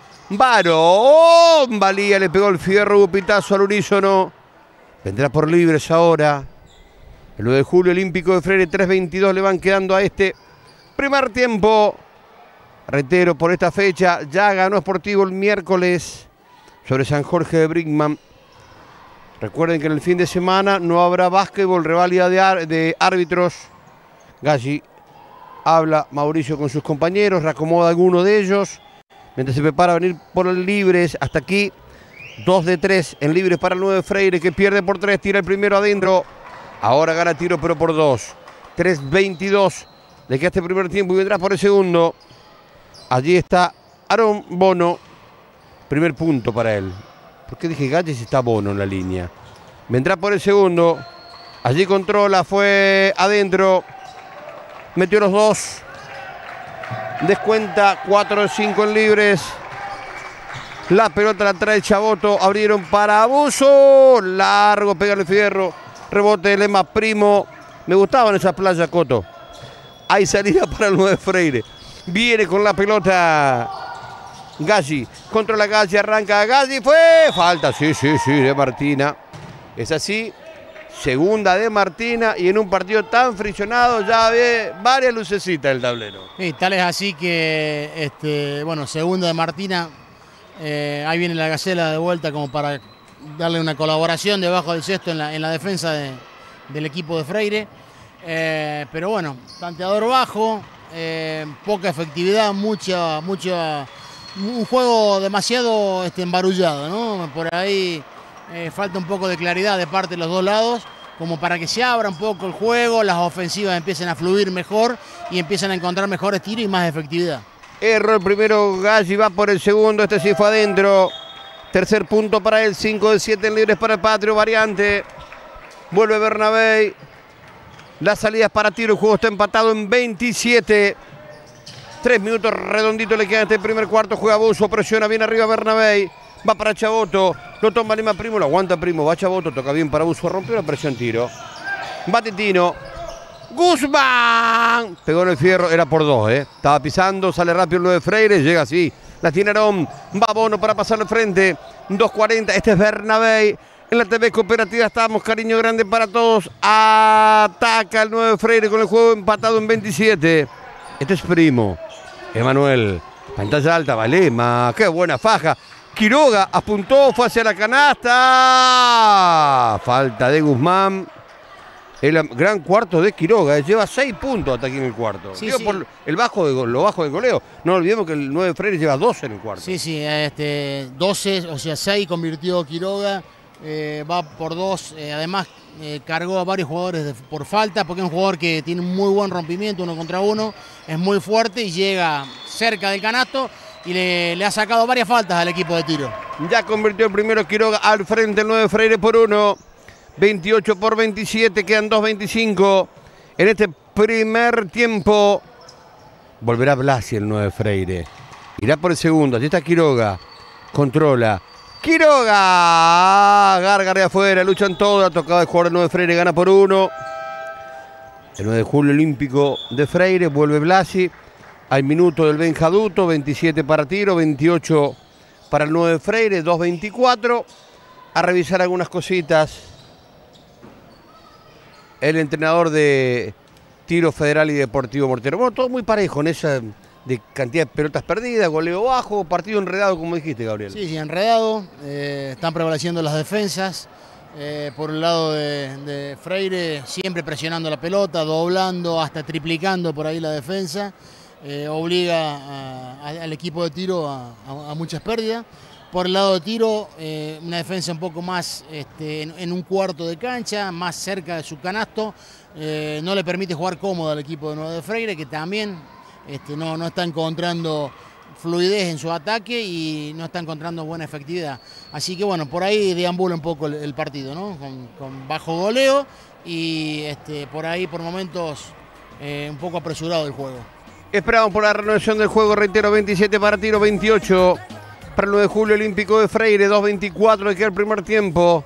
Varón, Valía le pegó el fierro, pitazo al unísono. Vendrá por libres ahora. El nueve de julio olímpico de Freire, tres veintidós le van quedando a este primer tiempo. Reitero, por esta fecha ya ganó Sportivo el miércoles sobre San Jorge de Brinkman. Recuerden que en el fin de semana no habrá básquetbol, rivalidad de, de árbitros. Galli habla Mauricio con sus compañeros, reacomoda a alguno de ellos. Mientras se prepara a venir por el libres, hasta aquí, dos de tres en libres para el nueve Freire, que pierde por tres, tira el primero adentro. Ahora gana tiro, pero por dos. tres veintidós, le queda este primer tiempo y vendrá por el segundo. Allí está Aaron Bono, primer punto para él. ¿Por qué dije Galli si está Bono en la línea? Vendrá por el segundo, allí controla, fue adentro, metió los dos. Descuenta cuatro de cinco en libres. La pelota la trae Chaboto. Abrieron para Buso. Largo, pega el fierro. Rebote de Lema Primo. Me gustaban esas playas, Coto. Hay salida para el nueve Freire. Viene con la pelota Galli. Controla Galli, arranca Galli. Fue falta, sí, sí, sí, de Martina. Es así. Segunda de Martina, y en un partido tan friccionado ya ve varias lucecitas el tablero. Sí, tal es así que, este, bueno, segunda de Martina, eh, ahí viene la Gacela de vuelta como para darle una colaboración debajo del cesto en la, en la defensa de, del equipo de Freire. Eh, pero bueno, tanteador bajo, eh, poca efectividad, mucha, mucha, un juego demasiado este, embarullado, ¿no? Por ahí... Eh, falta un poco de claridad de parte de los dos lados, como para que se abra un poco el juego, las ofensivas empiecen a fluir mejor y empiezan a encontrar mejores tiros y más efectividad. Erró el primero Galli, va por el segundo, este sí fue adentro. Tercer punto para él, cinco de siete en libres para el Patrio, variante. Vuelve Bernabé. Las salidas para tiro, el juego está empatado en veintisiete. Tres minutos redondito le quedan este primer cuarto. Juega Buso, presiona bien arriba Bernabei. Va para Chaboto, lo toma Lima Primo, lo aguanta Primo, va Chaboto, toca bien para Buso, rompió la presión, tiro. Va Titino. Guzmán. Pegó en el fierro, era por dos, ¿eh? Estaba pisando, sale rápido el nueve Freire, llega así. La tiene Arón, va Bono para pasarle frente. dos cuarenta, este es Bernabei. En la T V Cooperativa estamos, cariño grande para todos. Ataca el nueve Freire con el juego empatado en veintisiete. Este es Primo. Emanuel, pantalla alta, Valema, qué buena faja. Quiroga apuntó, fue hacia la canasta. Falta de Guzmán. El gran cuarto de Quiroga, eh, lleva seis puntos hasta aquí en el cuarto. Sí, Digo, sí. por el bajo de, lo bajo del goleo. No olvidemos que el nueve Freire lleva doce en el cuarto. Sí, sí, este, doce, o sea, seis convirtió Quiroga, eh, va por dos, eh, además eh, cargó a varios jugadores de, por falta, porque es un jugador que tiene un muy buen rompimiento uno contra uno, es muy fuerte y llega cerca del canasto y le, le ha sacado varias faltas al equipo de tiro. Ya convirtió el primero Quiroga al frente, el nueve Freire por uno. veintiocho por veintisiete, quedan dos veinticinco. En este primer tiempo volverá Blasi el nueve Freire. Irá por el segundo, allí está Quiroga. Controla. Quiroga. Gárgara de afuera, luchan todos. Ha tocado el jugador el nueve Freire, gana por uno. El nueve de julio olímpico de Freire, vuelve Blasi. Al minuto del Benjaduto, veintisiete para tiro, veintiocho para el nueve Freire, dos veinticuatro. A revisar algunas cositas. El entrenador de Tiro Federal y Deportivo Mortero. Bueno, todo muy parejo en esa de cantidad de pelotas perdidas, goleo bajo, partido enredado, como dijiste, Gabriel. Sí, sí, enredado. Eh, están prevaleciendo las defensas. Eh, por el lado de, de Freire, siempre presionando la pelota, doblando, hasta triplicando por ahí la defensa. Eh, obliga a, a, al equipo de tiro a, a, a muchas pérdidas. Por el lado de tiro, eh, una defensa un poco más este, en, en un cuarto de cancha, más cerca de su canasto. Eh, no le permite jugar cómodo al equipo de nueve de Freire, que también este, no, no está encontrando fluidez en su ataque y no está encontrando buena efectividad. Así que bueno, por ahí deambula un poco el, el partido, ¿no? Con, con bajo goleo y este, por ahí por momentos eh, un poco apresurado el juego. Esperamos por la renovación del juego, reitero, veintisiete para tiro, veintiocho para el nueve de julio olímpico de Freire, dos veinticuatro de que el primer tiempo.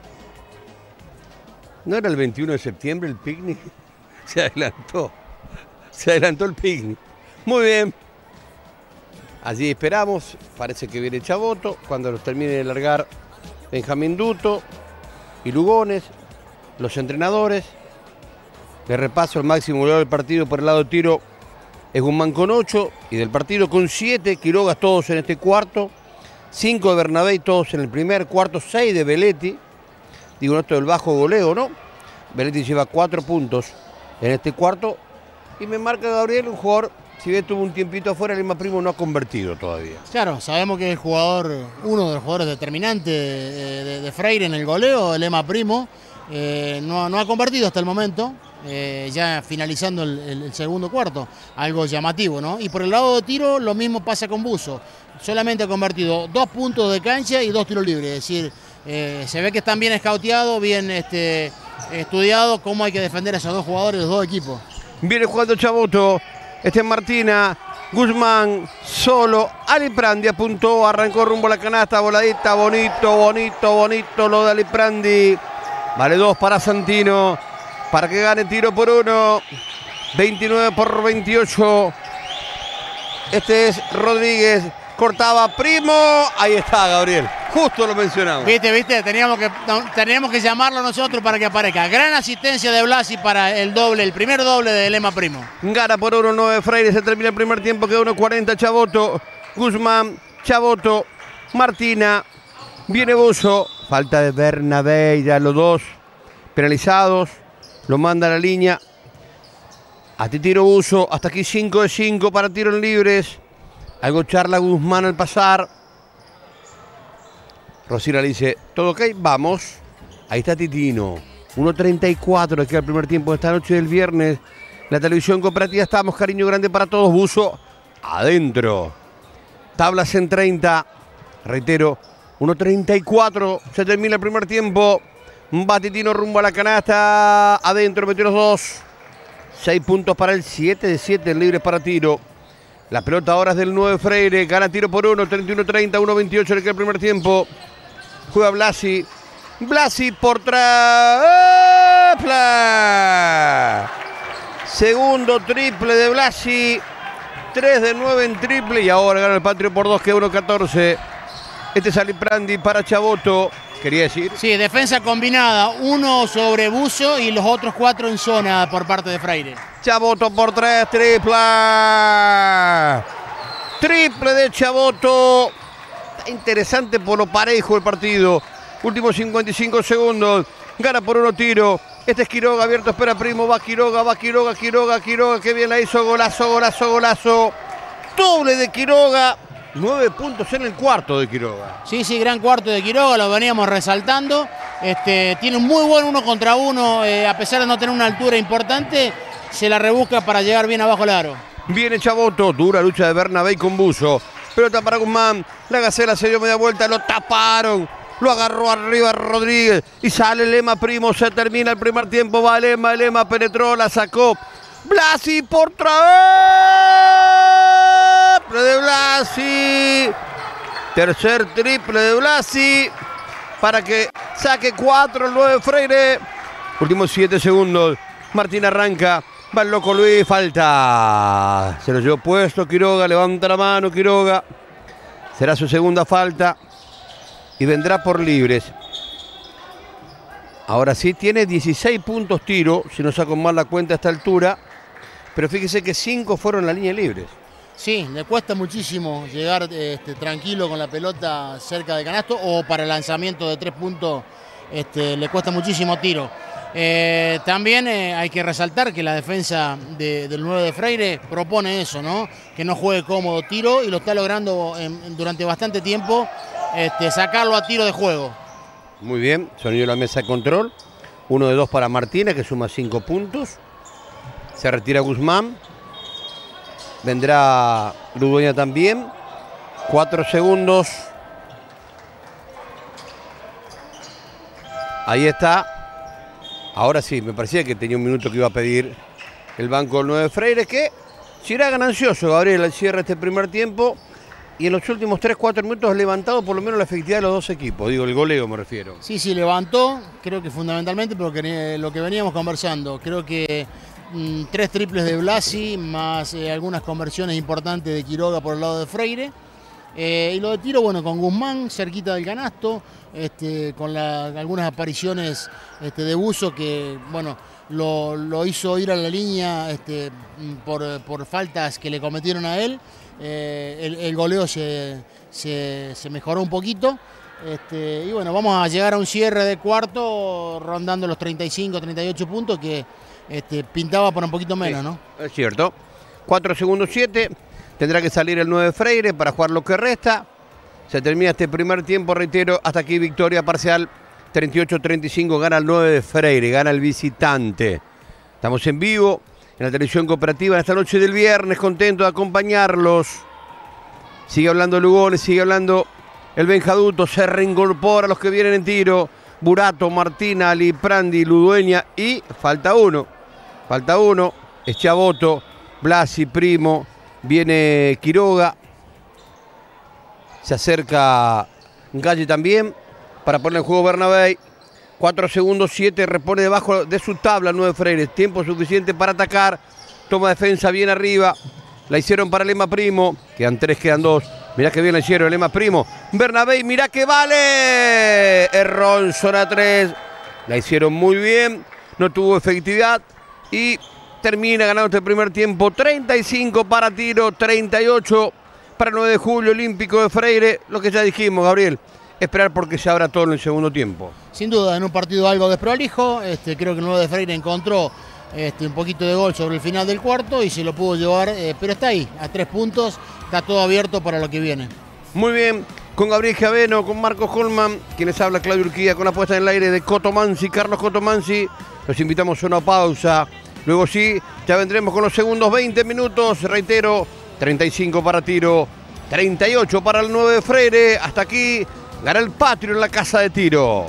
¿No era el veintiuno de septiembre el picnic? Se adelantó, se adelantó el picnic. Muy bien. Allí esperamos, parece que viene Chaboto, cuando los termine de largar Benjamín Duto y Lugones, los entrenadores. De repaso, el máximo goleador del partido por el lado de tiro es Guzmán con ocho y del partido con siete, Quirogas todos en este cuarto, cinco de Bernabei todos en el primer cuarto, seis de Belletti, digo esto del bajo goleo, ¿no? Belletti lleva cuatro puntos en este cuarto y me marca Gabriel, un jugador, si bien tuvo un tiempito afuera, Lima Primo no ha convertido todavía. Claro, sabemos que es el jugador, uno de los jugadores determinantes de, de, de Freire en el goleo, el Lima Primo, eh, no, no ha convertido hasta el momento. Eh, ya finalizando el, el, el segundo cuarto, algo llamativo, ¿no? Y por el lado de tiro lo mismo pasa con Buso, solamente ha convertido dos puntos de cancha y dos tiros libres, es decir, eh, se ve que están bien escauteados, bien este, estudiados cómo hay que defender a esos dos jugadores, los dos equipos. Viene jugando Chaboto, este es Martina, Guzmán solo, Aliprandi apuntó, arrancó rumbo a la canasta, voladita, bonito, bonito, bonito lo de Aliprandi, vale dos para Santino. Para que gane tiro por uno. veintinueve por veintiocho. Este es Rodríguez. Cortaba Primo. Ahí está, Gabriel. Justo lo mencionamos. Viste, viste. Teníamos que, teníamos que llamarlo nosotros para que aparezca. Gran asistencia de Blasi para el doble, el primer doble de Lema Primo. Gana por uno nueve Freire. Se termina el primer tiempo. Queda uno cuarenta. Chaboto. Guzmán. Chaboto. Martina. Viene Buso. Falta de Bernabei. Ya los dos penalizados. Lo manda a la línea. A ti tiro Buso. Hasta aquí cinco de cinco para tiros libres. Algo charla Guzmán al pasar. Rosina le dice, ¿todo ok? Vamos. Ahí está Titino. uno treinta y cuatro. Aquí el primer tiempo de esta noche del viernes. La televisión cooperativa estamos. Cariño grande para todos. Buso adentro. Tablas en treinta. Reitero. uno treinta y cuatro. Se termina el primer tiempo. Va Titino rumbo a la canasta, adentro metió los dos, seis puntos para el siete de siete libres para tiro. La pelota ahora es del nueve Freire. Gana tiro por uno. treinta y uno treinta. uno veintiocho le queda el primer tiempo. Juega Blasi. Blasi por atrás. ¡Epla! Segundo triple de Blasi. tres de nueve en triple. Y ahora gana el Patrio por dos. Queda uno catorce. Este es Aliprandi para Chaboto. Quería decir. Sí, defensa combinada. Uno sobre Buzo y los otros cuatro en zona por parte de Freire. Chaboto por tres, triple. Triple de Chaboto. Está interesante por lo parejo el partido. Últimos cincuenta y cinco segundos. Gana por uno tiro. Este es Quiroga, abierto, espera Primo. Va Quiroga, va Quiroga, Quiroga, Quiroga. Qué bien la hizo. Golazo, golazo, golazo. Doble de Quiroga. Nueve puntos en el cuarto de Quiroga. Sí, sí, gran cuarto de Quiroga, lo veníamos resaltando. Este, tiene un muy buen uno contra uno, eh, a pesar de no tener una altura importante, se la rebusca para llegar bien abajo el aro. Viene Chaboto, dura lucha de Bernabé con Buzo. Pelota para Guzmán, la Gacela se dio media vuelta, lo taparon. Lo agarró arriba Rodríguez y sale Lema Primo, se termina el primer tiempo, va Lema, Lema penetró, la sacó. Blasi por otra vez. De Blasi. Tercer triple de Blasi para que saque cuatro el nueve Freire. Últimos siete segundos. Martín arranca. Va el loco Luis. Falta. Se lo llevó puesto Quiroga. Levanta la mano Quiroga. Será su segunda falta. Y vendrá por libres. Ahora sí tiene dieciséis puntos tiro. Si no saco mal la cuenta a esta altura. Pero fíjese que cinco fueron en la línea libres. Sí, le cuesta muchísimo llegar este, tranquilo con la pelota cerca del canasto o para el lanzamiento de tres puntos este, le cuesta muchísimo tiro. Eh, también eh, hay que resaltar que la defensa de, del nueve de Freire propone eso, ¿no? Que no juegue cómodo tiro y lo está logrando en, durante bastante tiempo este, sacarlo a tiro de juego. Muy bien, sonido de la mesa de control. Uno de dos para Martínez que suma cinco puntos. Se retira Guzmán. Vendrá Ludueña también. Cuatro segundos. Ahí está. Ahora sí, me parecía que tenía un minuto que iba a pedir el banco del nueve Freire, que será ganancioso, Gabriel, al cierre de este primer tiempo. Y en los últimos tres cuatro minutos ha levantado por lo menos la efectividad de los dos equipos. Digo, el goleo me refiero. Sí, sí, levantó. Creo que fundamentalmente por lo que veníamos conversando. Creo que mmm, tres triples de Blasi, más eh, algunas conversiones importantes de Quiroga por el lado de Freire. Eh, y lo de tiro, bueno, con Guzmán cerquita del canasto, este, con la, algunas apariciones este, de Buzo que, bueno, lo, lo hizo ir a la línea este, por, por faltas que le cometieron a él. Eh, el, el goleo se, se, se mejoró un poquito. Este, y bueno, vamos a llegar a un cierre de cuarto rondando los treinta y cinco, treinta y ocho puntos que este, pintaba por un poquito menos, sí, ¿no? Es cierto. cuatro segundos siete. Tendrá que salir el nueve Freire para jugar lo que resta. Se termina este primer tiempo, reitero, hasta aquí victoria parcial. treinta y ocho treinta y cinco gana el nueve de Freire, gana el visitante. Estamos en vivo en la televisión cooperativa en esta noche del viernes, contento de acompañarlos. Sigue hablando Lugones, sigue hablando el Benjaduto, se reincorpora a los que vienen en tiro. Burato, Martina, Aliprandi, Ludueña y falta uno. Falta uno, es Chaboto, Blasi, Primo. Viene Quiroga, se acerca Galli también para poner en juego Bernabé. cuatro segundos siete, repone debajo de su tabla nueve Freire. Tiempo suficiente para atacar. Toma defensa bien arriba. La hicieron para Lema Primo. Quedan tres, quedan dos. Mirá que bien la hicieron Lema Primo. Bernabé, mirá que vale. Errón, zona tres. La hicieron muy bien. No tuvo efectividad. Y termina ganando este primer tiempo, treinta y cinco para tiro, treinta y ocho para el nueve de julio, Olímpico de Freire. Lo que ya dijimos, Gabriel, esperar porque se abra todo en el segundo tiempo. Sin duda, en un partido algo desprolijo, este, creo que el nueve de Freire encontró este, un poquito de gol sobre el final del cuarto y se lo pudo llevar, eh, pero está ahí, a tres puntos, está todo abierto para lo que viene. Muy bien, con Gabriel Javeno, con Marcos Holman, quienes habla Claudio Urquía, con la puesta en el aire de Cotomansi, Carlos Cotomansi. Los invitamos a una pausa. Luego sí, ya vendremos con los segundos veinte minutos. Reitero, treinta y cinco para tiro, treinta y ocho para el nueve de Freire. Hasta aquí, gana el Patrio en la casa de tiro.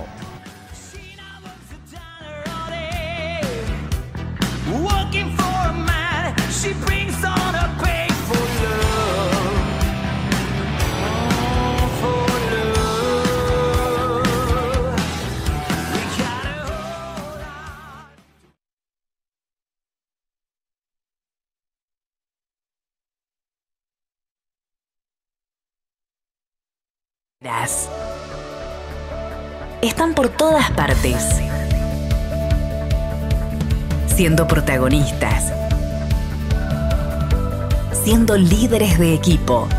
Working for a man, she brings on a painful love. Están por todas partes, siendo protagonistas, siendo líderes de equipo,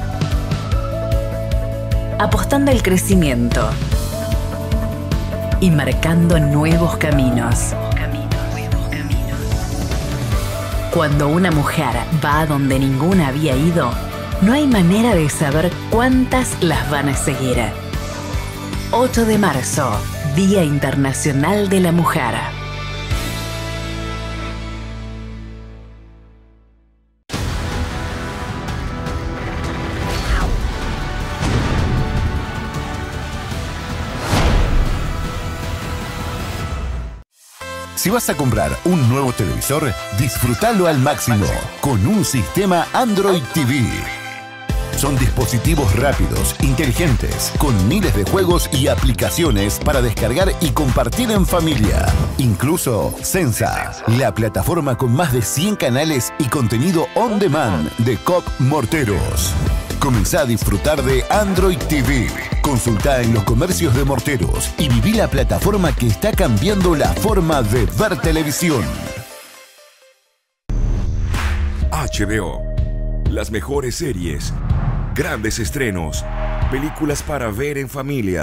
apostando al crecimiento y marcando nuevos caminos. Cuando una mujer va a donde ninguna había ido, no hay manera de saber cuántas las van a seguir. ocho de marzo, Día Internacional de la Mujer. Si vas a comprar un nuevo televisor, disfrútalo al máximo con un sistema Android T V. Son dispositivos rápidos, inteligentes, con miles de juegos y aplicaciones para descargar y compartir en familia. Incluso Sensa, la plataforma con más de cien canales y contenido on demand de Cop Morteros. Comenzá a disfrutar de Android T V. Consultá en los comercios de Morteros y viví la plataforma que está cambiando la forma de ver televisión. H B O. Las mejores series, grandes estrenos, películas para ver en familia.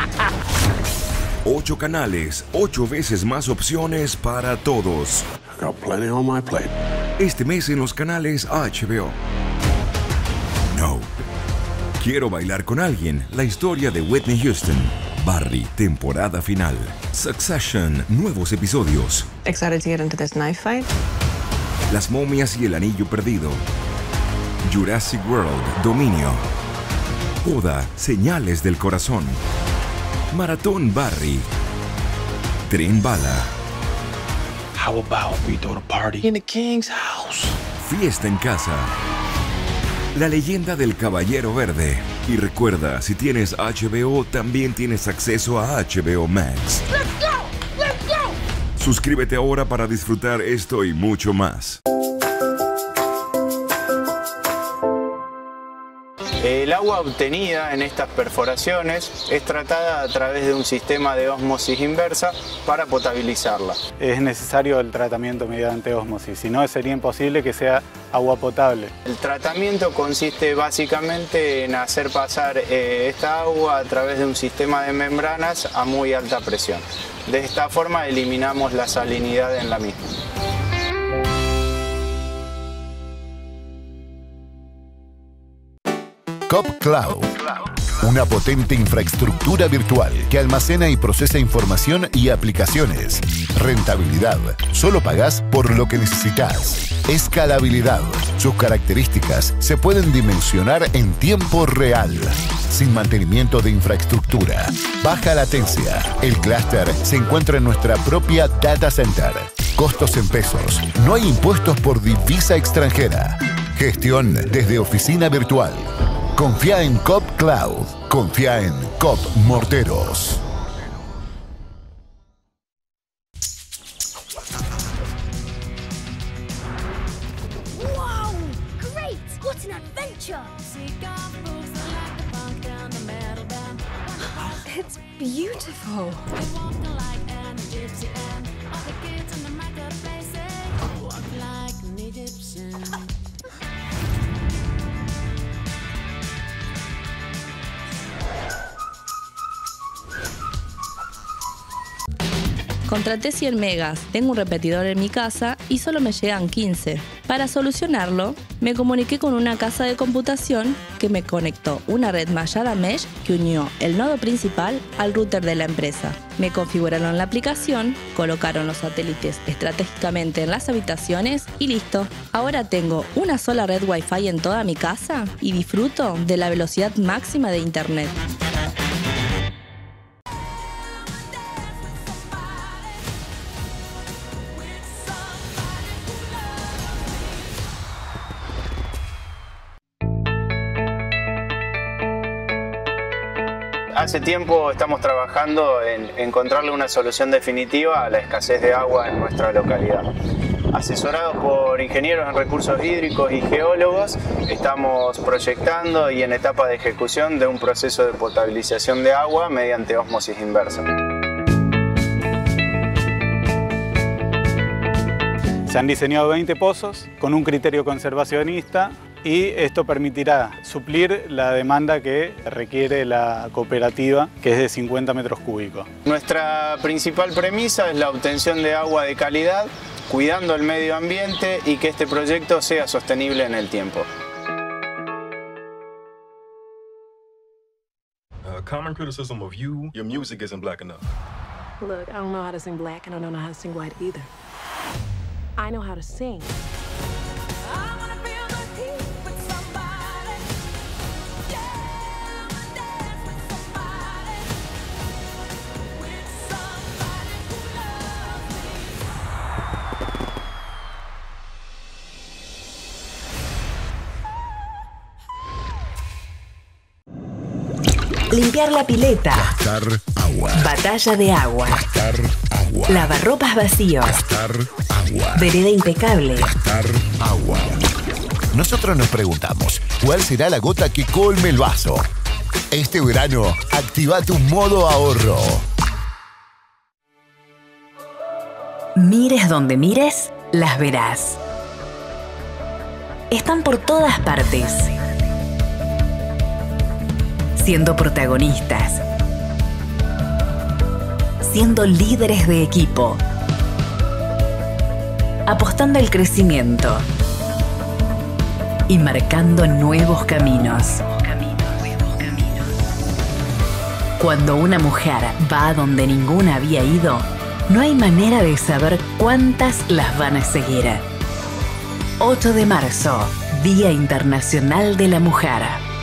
Ocho canales, ocho veces más opciones para todos. Got plenty on my plate. Este mes en los canales H B O. No. Quiero bailar con alguien. La historia de Whitney Houston. Barry, temporada final. Succession, nuevos episodios. Excited to get into this knife fight. Las momias y el anillo perdido. Jurassic World, Dominio. Oda, señales del corazón. Maratón Barry. Tren bala. How about we throw the party in the king's house? Fiesta en casa. La leyenda del Caballero Verde. Y recuerda, si tienes H B O, también tienes acceso a H B O Max. Let's go, let's go. Suscríbete ahora para disfrutar esto y mucho más. El agua obtenida en estas perforaciones es tratada a través de un sistema de ósmosis inversa para potabilizarla. Es necesario el tratamiento mediante ósmosis, si no sería imposible que sea agua potable. El tratamiento consiste básicamente en hacer pasar eh, esta agua a través de un sistema de membranas a muy alta presión. De esta forma eliminamos la salinidad en la misma. Cop Cloud, una potente infraestructura virtual que almacena y procesa información y aplicaciones. Rentabilidad, solo pagás por lo que necesitas. Escalabilidad, sus características se pueden dimensionar en tiempo real. Sin mantenimiento de infraestructura. Baja latencia, el clúster se encuentra en nuestra propia data center. Costos en pesos, no hay impuestos por divisa extranjera. Gestión desde oficina virtual. Confía en Cop Cloud. Confía en Cop Morteros. Wow, great! What an adventure! It's beautiful. Contraté cien megas, tengo un repetidor en mi casa y solo me llegan quince. Para solucionarlo, me comuniqué con una casa de computación que me conectó una red mallada mesh que unió el nodo principal al router de la empresa. Me configuraron la aplicación, colocaron los satélites estratégicamente en las habitaciones y listo. Ahora tengo una sola red Wi-Fi en toda mi casa y disfruto de la velocidad máxima de internet. Hace tiempo estamos trabajando en encontrarle una solución definitiva a la escasez de agua en nuestra localidad. Asesorados por ingenieros en recursos hídricos y geólogos, estamos proyectando y en etapa de ejecución de un proceso de potabilización de agua mediante ósmosis inversa. Se han diseñado veinte pozos con un criterio conservacionista y esto permitirá suplir la demanda que requiere la cooperativa, que es de cincuenta metros cúbicos. Nuestra principal premisa es la obtención de agua de calidad, cuidando el medio ambiente y que este proyecto sea sostenible en el tiempo. A common criticism of you, your music isn't black enough. Look, I don't know how to sing black and I don't know how to sing white either. I know how to sing. Limpiar la pileta. Gastar agua. Batalla de agua. Gastar agua. Lavarropas vacío. Gastar agua. Vereda impecable. Gastar agua. Nosotros nos preguntamos, ¿cuál será la gota que colme el vaso? Este verano, activa tu modo ahorro. Mires donde mires, las verás. Están por todas partes. Siendo protagonistas, siendo líderes de equipo, apostando al crecimiento y marcando nuevos caminos. Cuando una mujer va a donde ninguna había ido, no hay manera de saber cuántas las van a seguir. ocho de marzo, Día Internacional de la Mujer.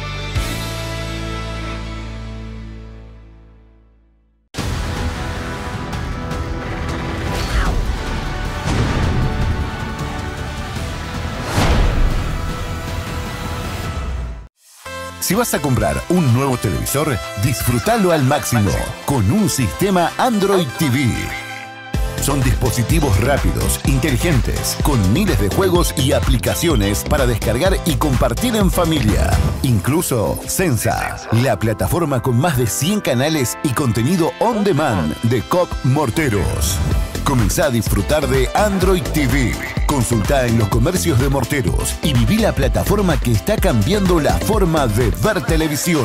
Si vas a comprar un nuevo televisor, disfrútalo al máximo con un sistema Android T V. Son dispositivos rápidos, inteligentes, con miles de juegos y aplicaciones para descargar y compartir en familia. Incluso Sensa, la plataforma con más de cien canales y contenido on demand de C O P Morteros. Comenzá a disfrutar de Android T V. Consultá en los comercios de Morteros y viví la plataforma que está cambiando la forma de ver televisión.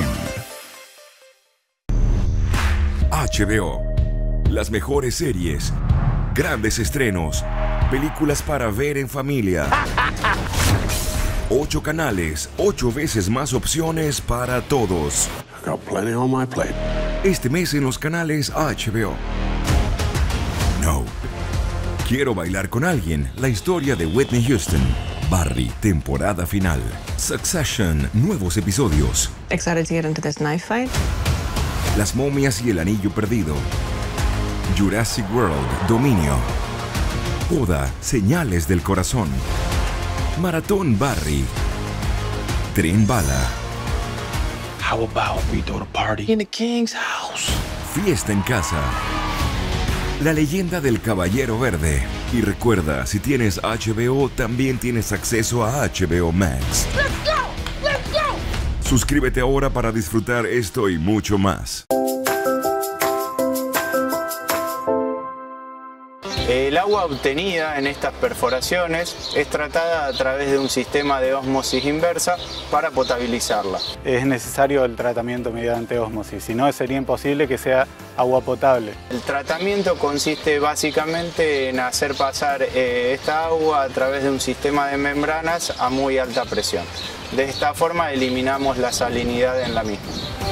H B O. Las mejores series, grandes estrenos, películas para ver en familia. Ocho canales, ocho veces más opciones para todos. Got plenty on my plate. Este mes en los canales H B O. No. Quiero bailar con alguien. La historia de Whitney Houston. Barry, temporada final. Succession, nuevos episodios. Excited to get into this knife fight? Las momias y el anillo perdido. Jurassic World, Dominio. Boda, señales del corazón. Maratón Barry. Tren bala. How about we throw the party in the king's house? Fiesta en casa. La leyenda del Caballero Verde. Y recuerda, si tienes H B O, también tienes acceso a H B O Max. Let's go! Let's go! Suscríbete ahora para disfrutar esto y mucho más. El agua obtenida en estas perforaciones es tratada a través de un sistema de ósmosis inversa para potabilizarla. Es necesario el tratamiento mediante ósmosis, si no sería imposible que sea agua potable. El tratamiento consiste básicamente en hacer pasar eh, esta agua a través de un sistema de membranas a muy alta presión. De esta forma eliminamos la salinidad en la misma.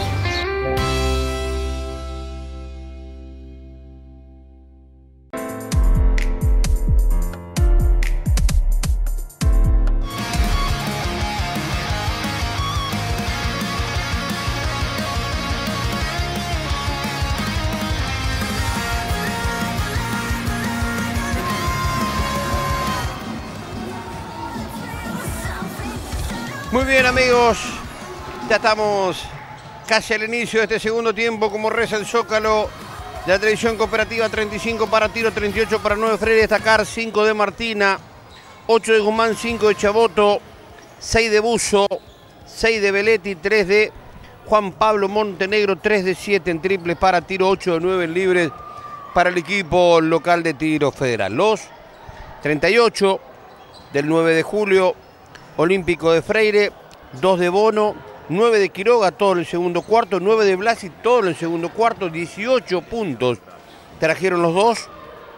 Muy bien, amigos, ya estamos casi al inicio de este segundo tiempo, como reza el Zócalo. de la televisión cooperativa, treinta y cinco para Tiro, treinta y ocho para nueve Freire. Destacar cinco de Martina, ocho de Guzmán, cinco de Chaboto, seis de Buzo, seis de Belletti, tres de Juan Pablo Montenegro, tres de siete en triples para Tiro, ocho de nueve en libres para el equipo local de Tiro Federal. Los treinta y ocho del nueve de julio, Olímpico de Freire, dos de Bono, nueve de Quiroga, todo en el segundo cuarto, nueve de Blasi, todo en el segundo cuarto, dieciocho puntos trajeron los dos,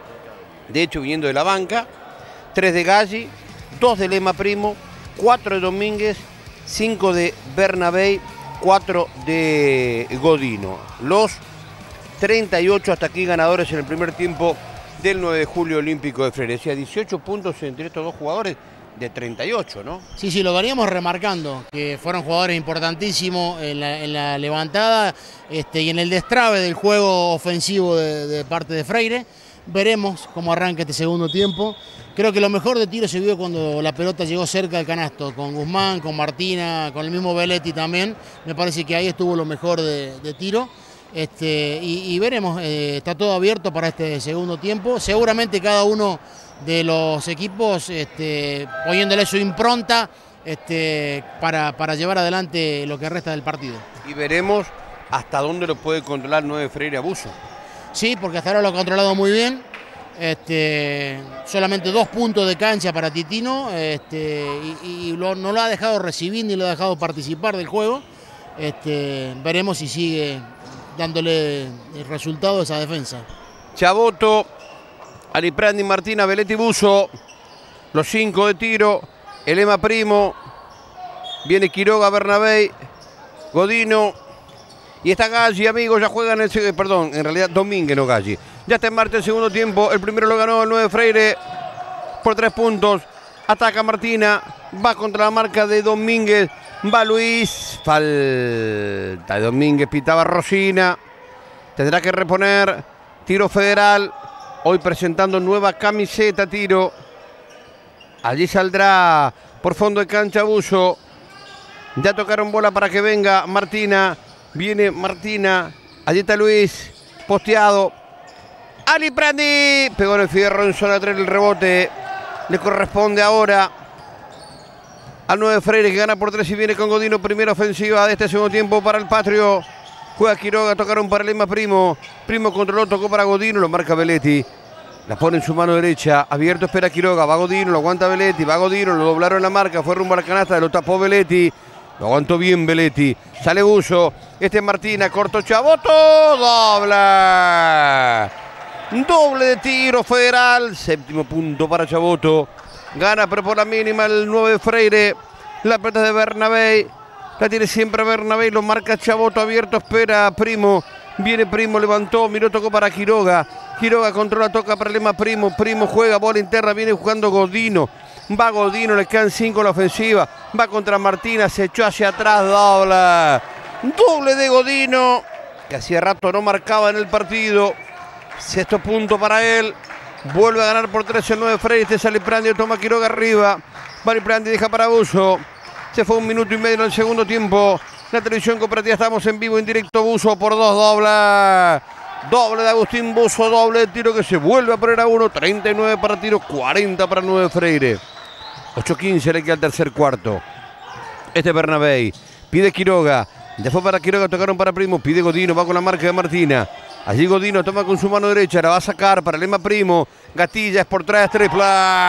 de hecho viniendo de la banca, tres de Galli, dos de Lema Primo, cuatro de Domínguez, cinco de Bernabé, cuatro de Godino. Los treinta y ocho hasta aquí ganadores en el primer tiempo del nueve de julio Olímpico de Freire. Decía dieciocho puntos entre estos dos jugadores de treinta y ocho, ¿no? Sí, sí, lo veníamos remarcando, que fueron jugadores importantísimos en la, en la levantada este, y en el destrabe del juego ofensivo de, de parte de Freire. Veremos cómo arranca este segundo tiempo. Creo que lo mejor de Tiro se vio cuando la pelota llegó cerca del canasto, con Guzmán, con Martina, con el mismo Belletti también. Me parece que ahí estuvo lo mejor de, de Tiro. Este, y, y veremos, eh, está todo abierto para este segundo tiempo. Seguramente cada uno de los equipos este, poniéndole su impronta este, para, para llevar adelante lo que resta del partido. Y veremos hasta dónde lo puede controlar nueve Freire Abuso. Sí, porque hasta ahora lo ha controlado muy bien. Este, solamente dos puntos de cancha para Titino este, y, y lo, no lo ha dejado recibir ni lo ha dejado participar del juego. Este, veremos si sigue dándole el resultado a esa defensa. Chaboto, Aliprandi, Martina, Belletti, Buzo, los cinco de Tiro, Elema Primo, viene Quiroga, Bernabé, Godino y está Galli, amigos, ya juegan el, perdón, en realidad Domínguez, no Galli. Ya está en marcha el segundo tiempo, el primero lo ganó el nueve Freire por tres puntos, ataca Martina, va contra la marca de Domínguez, va Luis, falta de Domínguez, pitaba Rosina, tendrá que reponer Tiro Federal, hoy presentando nueva camiseta Tiro, allí saldrá por fondo de cancha Buzo, ya tocaron bola para que venga Martina, viene Martina, allí está Luis, posteado, Aliprandi, pegó en el fierro en zona tres el rebote, le corresponde ahora al nueve Freire que gana por tres y viene con Godino, primera ofensiva de este segundo tiempo para el Patrio. Juega Quiroga, tocaron para Lema Primo. Primo controló, tocó para Godino, lo marca Belletti. La pone en su mano derecha, abierto espera Quiroga, va Godino, lo aguanta Belletti, va Godino, lo doblaron la marca, fue rumbo a la canasta, lo tapó Belletti. Lo aguantó bien Belletti, sale Buzo, este es Martina, corto Chaboto, doble. Doble de Tiro Federal, séptimo punto para Chaboto. Gana pero por la mínima el nueve Freire. La pelota de Bernabé. La tiene siempre Bernabé. Lo marca Chaboto abierto. Espera Primo. Viene Primo. Levantó. Miró. Tocó para Quiroga. Quiroga controla. Toca para Lema Primo. Primo juega. Bola interna. Viene jugando Godino. Va Godino. Le quedan cinco en la ofensiva. Va contra Martina. Se echó hacia atrás. Doble. Doble de Godino. Que hacía rato no marcaba en el partido. Sexto punto para él. Vuelve a ganar por trece el nueve Freire. Este sale Prandi, toma Quiroga arriba. Vale Prandi, deja para Buzo. Se fue un minuto y medio en el segundo tiempo. La televisión cooperativa, estamos en vivo, en directo. Buzo por dos, doble. Doble de Agustín Buzo, doble de Tiro que se vuelve a poner a uno. treinta y nueve para Tiro, cuarenta para nueve Freire. ocho quince le queda al tercer cuarto. Este es Bernabé. Pide Quiroga. Ya fue para Quiroga, tocaron para Primo. Pide Godino, va con la marca de Martina. Allí Godino toma con su mano derecha, la va a sacar para Lema Primo. Gatilla es por tres, triple.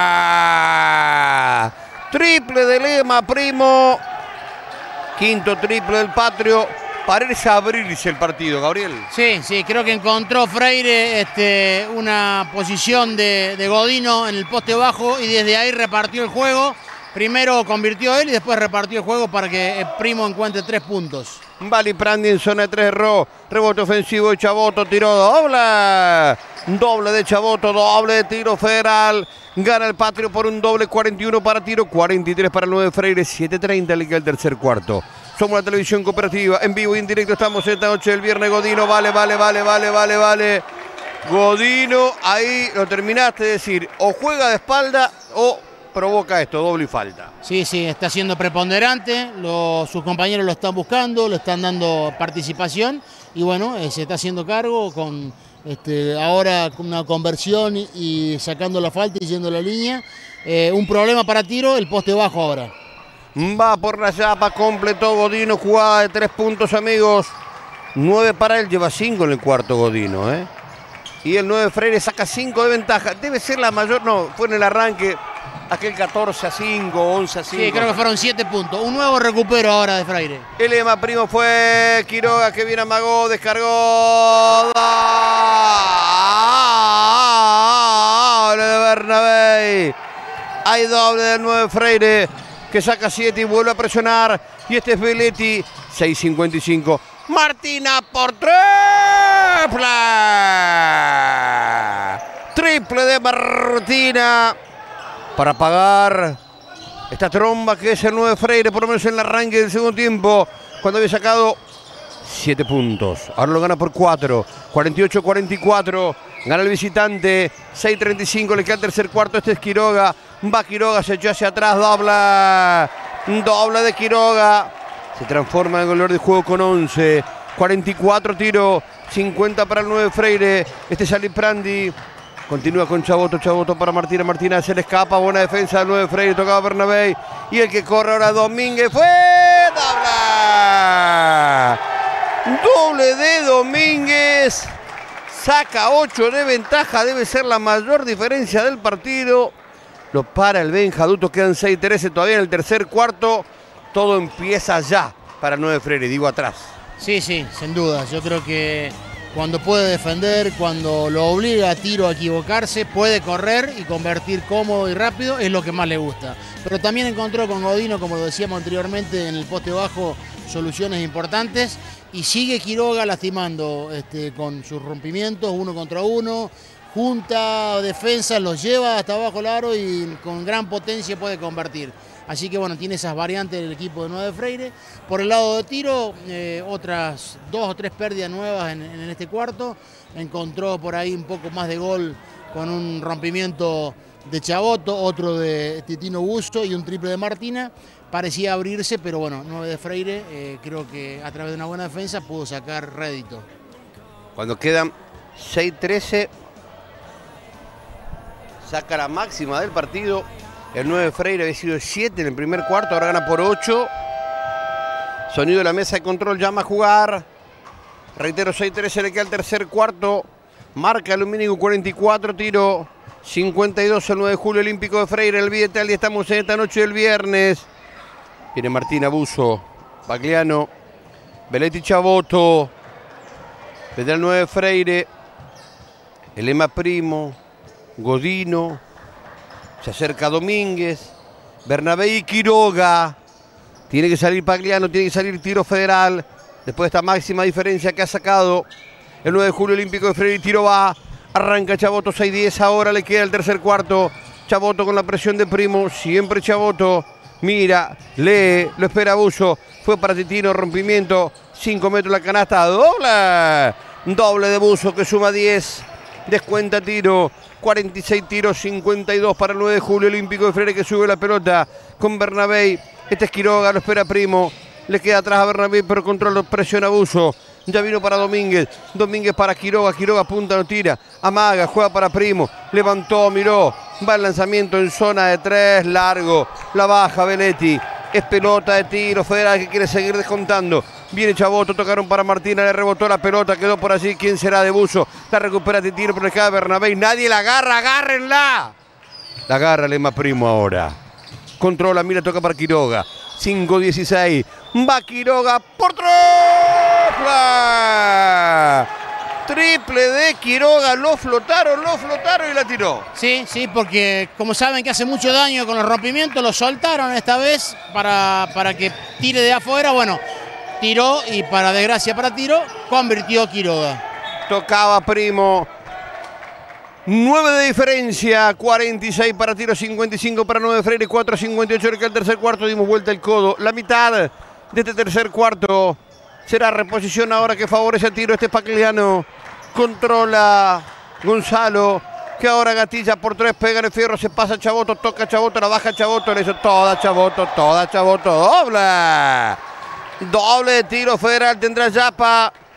Triple de Lema Primo. Quinto triple del Patrio. Parece abrirse el partido, Gabriel. Sí, sí, creo que encontró Freire este, una posición de, de Godino en el poste bajo y desde ahí repartió el juego. Primero convirtió él y después repartió el juego para que el Primo encuentre tres puntos. Vali Prandi en zona de tres, erró. Rebote ofensivo de Chaboto, tiró doble. Doble de Chaboto, doble de Tiro Federal. Gana el Patrio por un doble, cuarenta y uno para Tiro, cuarenta y tres para el nueve Freire, siete treinta le queda el tercer cuarto. Somos la televisión cooperativa, en vivo y en directo estamos esta noche del viernes. Godino, vale, vale, vale, vale, vale, vale. Godino, ahí lo terminaste de decir, o juega de espalda o provoca esto, doble y falta. Sí, sí, está siendo preponderante, los, sus compañeros lo están buscando, le están dando participación y bueno, eh, se está haciendo cargo con Este, ahora con una conversión y, y sacando la falta y yendo a la línea. Eh, un problema para Tiro, el poste bajo ahora. Va por la chapa, completó Godino, jugada de tres puntos, amigos. nueve para él, lleva cinco en el cuarto Godino, ¿eh? Y el nueve Freire saca cinco de ventaja. Debe ser la mayor, no, fue en el arranque aquel catorce a cinco, once a cinco. Sí, creo que fueron siete puntos. Un nuevo recupero ahora de Freire. El Ema Primo fue Quiroga, que bien amagó, descargó. Doble de Bernabé. Hay doble del nueve Freire, que saca siete y vuelve a presionar. Y este es Belletti, seis cincuenta y cinco. Martina por triple. Triple de Martina para pagar esta tromba que es el nueve Freire, por lo menos en el arranque del segundo tiempo, cuando había sacado siete puntos. Ahora lo gana por cuatro, cuarenta y ocho a cuarenta y cuatro. Gana el visitante, seis treinta y cinco, le queda el tercer cuarto. Este es Quiroga. Va Quiroga, se echó hacia atrás, dobla. Doble de Quiroga. Se transforma en goleador de juego con once. cuarenta y cuatro Tiro, cincuenta para el nueve Freire. Este es Ali Prandi. Continúa con Chaboto, Chaboto para Martina. Martina se le escapa, buena defensa del nueve Freire. Tocaba Bernabé. Y el que corre ahora Domínguez fue. ¡Dobla! Doble de Domínguez. Saca ocho de ventaja. Debe ser la mayor diferencia del partido. Lo para el Benjaduto. Quedan seis trece todavía en el tercer cuarto. Todo empieza ya para el nueve Freire, digo atrás. Sí, sí, sin duda. Yo creo que cuando puede defender, cuando lo obliga a Tiro a equivocarse, puede correr y convertir cómodo y rápido, es lo que más le gusta. Pero también encontró con Godino, como lo decíamos anteriormente, en el poste bajo soluciones importantes. Y sigue Quiroga lastimando este, con sus rompimientos, uno contra uno. Junta defensas, los lleva hasta abajo el aro y con gran potencia puede convertir. Así que bueno, tiene esas variantes del equipo de nueve Freire. Por el lado de Tiro, eh, otras dos o tres pérdidas nuevas en, en este cuarto. Encontró por ahí un poco más de gol con un rompimiento de Chaboto, otro de Titino Busto y un triple de Martina. Parecía abrirse, pero bueno, nueve de Freire, eh, creo que a través de una buena defensa pudo sacar rédito. Cuando quedan seis trece, saca la máxima del partido. El nueve Freire había sido siete en el primer cuarto, ahora gana por ocho. Sonido de la mesa de control, llama a jugar. Reitero, seis trece, le queda el tercer cuarto. Marca Aluminio cuarenta y cuatro, Tiro cincuenta y dos, el nueve de julio olímpico de Freire, el Vietal, y estamos en esta noche del viernes. Viene Martín Abuso, Bagliano, Belletti Chaboto. Vendrá el nueve Freire, el Ema Primo, Godino. Se acerca Domínguez, Bernabé y Quiroga. Tiene que salir Pagliano, tiene que salir Tiro Federal. Después de esta máxima diferencia que ha sacado el nueve de julio olímpico de Freire, Tiro va. Arranca Chaboto, seis diez, ahora le queda el tercer cuarto. Chaboto con la presión de Primo, siempre Chaboto. Mira, lee, lo espera Abuso. Fue para Titino, rompimiento. cinco metros la canasta, doble. Doble de Buso que suma diez. Descuenta Tiro. cuarenta y seis tiros, cincuenta y dos para el nueve de julio olímpico de Freire, que sube la pelota con Bernabé. Este es Quiroga, lo espera Primo. Le queda atrás a Bernabé, pero controla, presiona Abuso. Ya vino para Domínguez. Domínguez para Quiroga. Quiroga punta, no tira. Amaga, juega para Primo. Levantó, miró. Va el lanzamiento en zona de tres. Largo. La baja Belletti. Es pelota de Tiro Federal que quiere seguir descontando. Viene Chaboto, tocaron para Martina, le rebotó la pelota, quedó por allí. ¿Quién será de Buso? La recupera Tiro, pero le queda Bernabé. Nadie la agarra, agárrenla. La agarra el Ema Primo ahora. Controla, mira, toca para Quiroga. cinco dieciséis. Va Quiroga por triple. Triple de Quiroga. Lo flotaron, lo flotaron y la tiró. Sí, sí, porque como saben que hace mucho daño con los rompimientos, lo soltaron esta vez para, para que tire de afuera. Bueno, tiró y para desgracia para Tiro, convirtió Quiroga. Tocaba Primo. nueve de diferencia, cuarenta y seis para Tiro, cincuenta y cinco para nueve Freire, cuatro cincuenta y ocho que el tercer cuarto. Dimos vuelta el codo. La mitad de este tercer cuarto será reposición ahora que favorece a Tiro. Este es Pagliano. Controla Gonzalo, que ahora gatilla por tres, pega en el fierro, se pasa Chaboto, toca Chaboto, la baja Chaboto, le hizo toda Chaboto, toda Chaboto, doble. Doble de Tiro Federal, tendrá Yapa.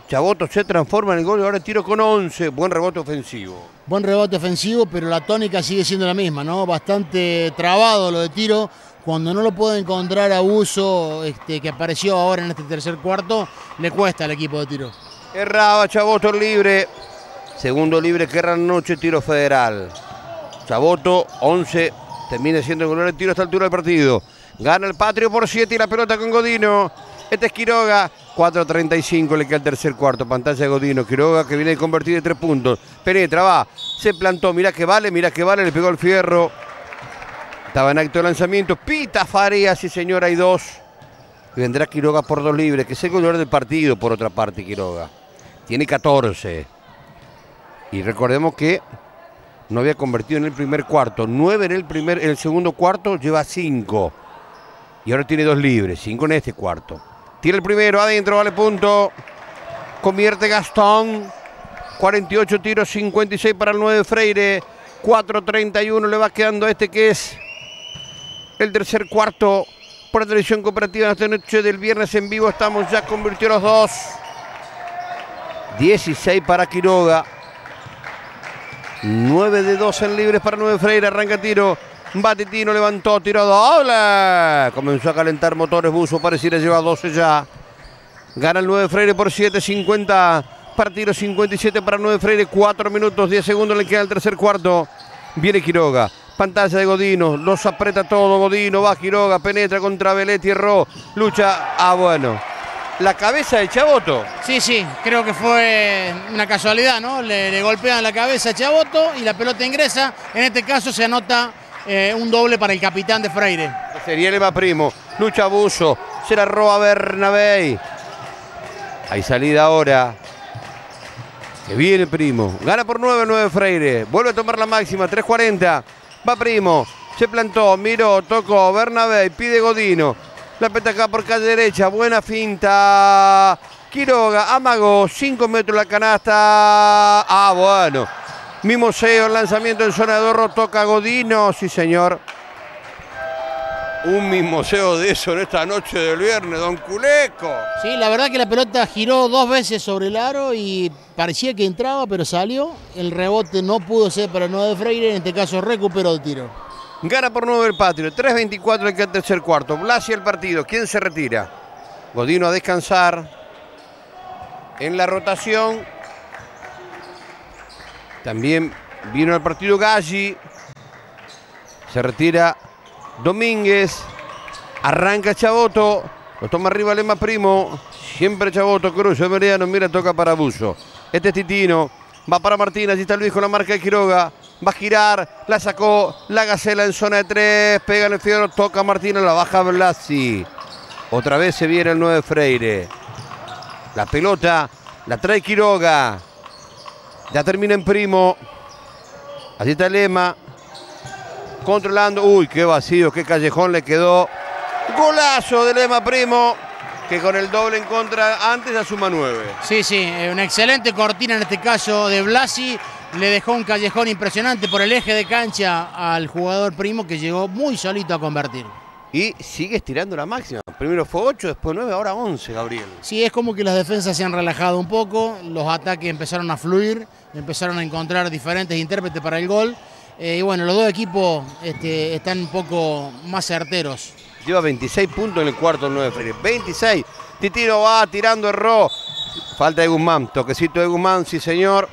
Chaboto se transforma en el gol y ahora tiro con once. Buen rebote ofensivo. Buen rebote ofensivo, pero la tónica sigue siendo la misma, ¿no? Bastante trabado lo de tiro. Cuando no lo puede encontrar a Buso, este, que apareció ahora en este tercer cuarto, le cuesta al equipo de tiro. Erraba Chaboto libre. Segundo libre que erra noche, tiro federal. Chaboto, once. Termina siendo el goleador de tiro a esta altura del partido. Gana el Patrio por siete y la pelota con Godino. Este es Quiroga. cuatro treinta y cinco le queda el tercer cuarto. Pantalla de Godino. Quiroga que viene de convertir de tres puntos. Penetra, va. Se plantó. Mirá que vale, mirá que vale. Le pegó el fierro. Estaba en acto de lanzamiento. Pita Farías, sí señor, hay dos. Y vendrá Quiroga por dos libres, que es el goleador del partido por otra parte Quiroga. Tiene catorce. Y recordemos que no había convertido en el primer cuarto. nueve en el, primer, en el segundo cuarto, lleva cinco. Y ahora tiene dos libres, cinco en este cuarto. Tira el primero, adentro, vale punto. Convierte Gastón. cuarenta y ocho tiros, cincuenta y seis para el nueve Freire. cuatro treinta y uno le va quedando a este que es el tercer cuarto por la televisión cooperativa en esta noche del viernes en vivo. Estamos, ya convirtió los dos. dieciséis para Quiroga. nueve de dos en libres para nueve Freire. Arranca tiro. Batitino levantó, tiró doble. Comenzó a calentar motores. Buso pareciera lleva doce ya. Gana el nueve Freire por siete, cincuenta para tiro, cincuenta y siete para nueve Freire. cuatro minutos, diez segundos le queda el tercer cuarto. Viene Quiroga. Pantalla de Godino, los aprieta todo Godino, va Quiroga, penetra contra Veletti, erró, lucha, ah bueno, la cabeza de Chaboto. Sí, sí, creo que fue una casualidad, ¿no? Le, le golpean la cabeza a Chaboto y la pelota ingresa, en este caso se anota eh, un doble para el capitán de Freire. Sería el Eva Primo, lucha Buso, se la roba Bernabé. Hay salida ahora. Que viene Primo, gana por nueve, nueve Freire, vuelve a tomar la máxima, tres cuarenta. Va Primo, se plantó, miró, tocó, Bernabé, pide Godino. La peta acá por calle derecha, buena finta. Quiroga, amagó, cinco metros la canasta. Ah, bueno. Mimoseo, el lanzamiento en zona de Dorro, toca Godino, sí señor. Un mimoseo de eso en esta noche del viernes, don Culeco. Sí, la verdad que la pelota giró dos veces sobre el aro y parecía que entraba, pero salió. El rebote no pudo ser para el nueve Freire, en este caso recuperó el tiro. Gana por nueve el Patrio, tres veinticuatro en el tercer cuarto. Blasi el partido, ¿quién se retira? Godino a descansar. En la rotación también vino al partido Galli. Se retira Domínguez, arranca Chaboto, lo toma arriba Lema Primo, siempre Chaboto, cruza de Meriano, mira, toca para Buso. Este es Titino, va para Martín, allí está Luis con la marca de Quiroga, va a girar, la sacó, la Gacela en zona de tres, pega en el fierro, toca Martín, la baja Blasi. Otra vez se viene el nueve Freire. La pelota la trae Quiroga, ya termina en Primo, allí está Lema. Controlando, uy, qué vacío, qué callejón le quedó. Golazo de Lema Primo, que con el doble en contra antes ya suma nueve. Sí, sí, una excelente cortina en este caso de Blasi. Le dejó un callejón impresionante por el eje de cancha al jugador Primo, que llegó muy solito a convertir. Y sigue estirando la máxima. Primero fue ocho, después nueve, ahora once, Gabriel. Sí, es como que las defensas se han relajado un poco, los ataques empezaron a fluir, empezaron a encontrar diferentes intérpretes para el gol. Eh, y bueno, los dos equipos este, están un poco más certeros. Lleva veintiséis puntos en el cuarto el nueve Freire. veintiséis. Titino va tirando, erró. Falta de Guzmán. Toquecito de Guzmán, sí señor.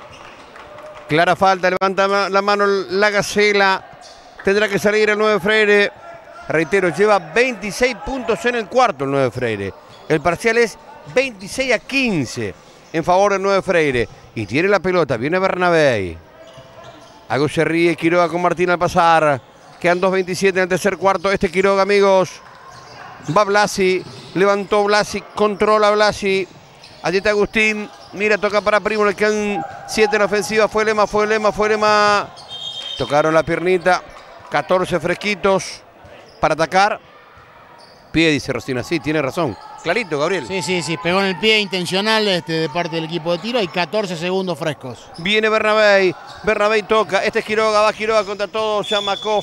Clara falta, levanta la mano la Gacela. Tendrá que salir el nueve Freire. Reitero, lleva veintiséis puntos en el cuarto el nueve Freire. El parcial es veintiséis a quince en favor del nueve Freire. Y tiene la pelota, viene Bernabé. Algo se ríe Quiroga con Martín al pasar. Quedan dos veintisiete en el tercer cuarto. Este Quiroga, amigos. Va Blasi. Levantó Blasi. Controla Blasi. Allí está Agustín. Mira, toca para Primo. Le quedan siete en la ofensiva. Fue Lema, fue Lema, fue Lema. Tocaron la piernita. catorce fresquitos para atacar. Pie, dice Rocina. Sí, tiene razón. Clarito, Gabriel. Sí, sí, sí. Pegó en el pie intencional este, de parte del equipo de tiro. Hay catorce segundos frescos. Viene Bernabé. Bernabé toca. Este es Quiroga. Va Quiroga contra todos. Chamacó.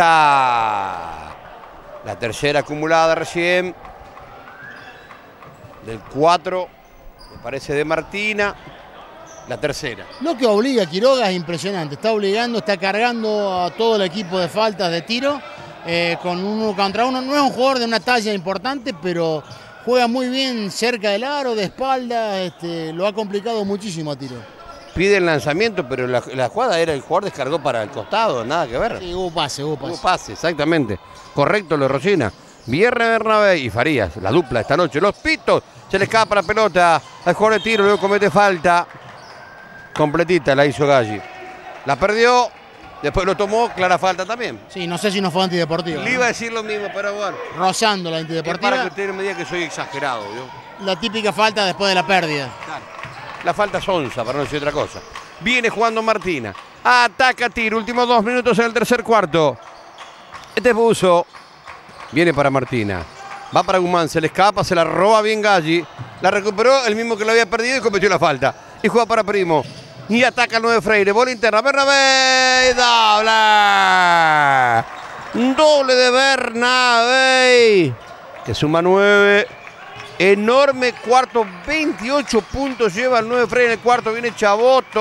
Falta. La tercera acumulada recién. Del cuatro. Me parece de Martina. La tercera. Lo que obliga a Quiroga es impresionante. Está obligando, está cargando a todo el equipo de faltas de tiro. Eh, con uno contra uno. No es un jugador de una talla importante, pero juega muy bien cerca del aro, de espalda. Este, lo ha complicado muchísimo a Tiro. Pide el lanzamiento, pero la, la jugada era el jugador descargó para el costado, nada que ver. Sí, hubo pase, hubo pase. Hubo pase, exactamente. Correcto lo de Rosina. Vierre Bernabé y Farías, la dupla esta noche. Los pitos, se le escapa la pelota al jugador de Tiro, luego comete falta. Completita la hizo Galli. La perdió, después lo tomó, clara falta también. Sí, no sé si no fue antideportivo. Le iba a decir lo mismo, pero bueno. Rozando la antideportiva. Es para que usted no me diga que soy exagerado, ¿vio? La típica falta después de la pérdida. Claro. La falta sonza, para no decir otra cosa. Viene jugando Martina. Ataca Tiro, últimos dos minutos en el tercer cuarto. Este es Buzo. Viene para Martina. Va para Guzmán, se le escapa, se la roba bien Galli. La recuperó el mismo que lo había perdido y cometió la falta. Y juega para Primo. Y ataca el nueve Freire. Bola interna. Bernabé. Doble. Doble de Bernabé. Que suma nueve. Enorme cuarto. veintiocho puntos lleva el nueve Freire en el cuarto. Viene Chaboto.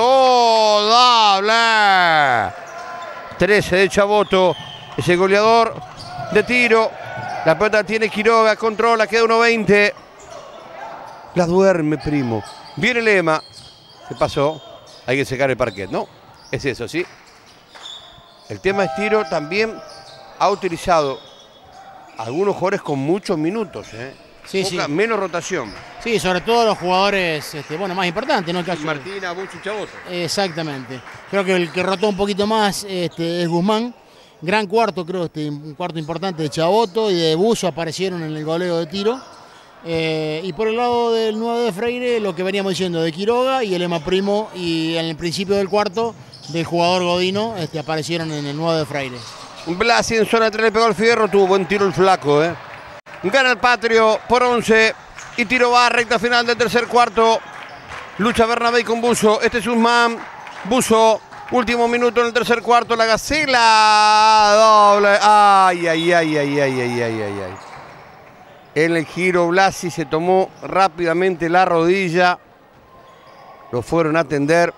Doble. trece de Chaboto. Ese goleador de Tiro. La pelota tiene Quiroga. Controla. Queda uno veinte. La duerme Primo. Viene Lema. ¿Qué pasó? Hay que secar el parquet, ¿no? Es eso, ¿sí? El tema es Tiro también ha utilizado algunos jugadores con muchos minutos, ¿eh? Sí, Poca, sí. Menos rotación. Sí, sobre todo los jugadores, este, bueno, más importantes, ¿no? El caso Martina, Bucho y Chaboto. Exactamente. Creo que el que rotó un poquito más este, es Guzmán. Gran cuarto, creo, este, un cuarto importante de Chaboto y de Buzo aparecieron en el goleo de Tiro. Eh, y por el lado del nueve de Freire, lo que veníamos diciendo de Quiroga y el Ema Primo, y en el principio del cuarto del jugador Godino este, aparecieron en el nueve de Freire. Blasi en zona tres le pegó al fierro, tuvo buen tiro el flaco, ¿eh? Gana el Patrio por once y Tiro va a recta final del tercer cuarto. Lucha Bernabé con Buzo, este es Guzmán, Buzo, último minuto en el tercer cuarto, la Gacela, doble, ay, ay, ay, ay, ay, ay, ay, ay, ay. En el giro Blasi se tomó rápidamente la rodilla. Lo fueron a atender.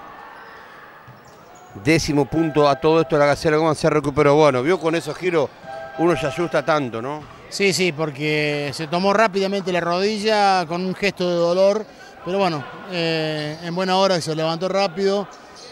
Décimo punto a todo esto. La Gacela Gómez se recuperó. Bueno, vio con esos giros uno se asusta tanto, ¿no? Sí, sí, porque se tomó rápidamente la rodilla con un gesto de dolor. Pero bueno, eh, en buena hora se levantó rápido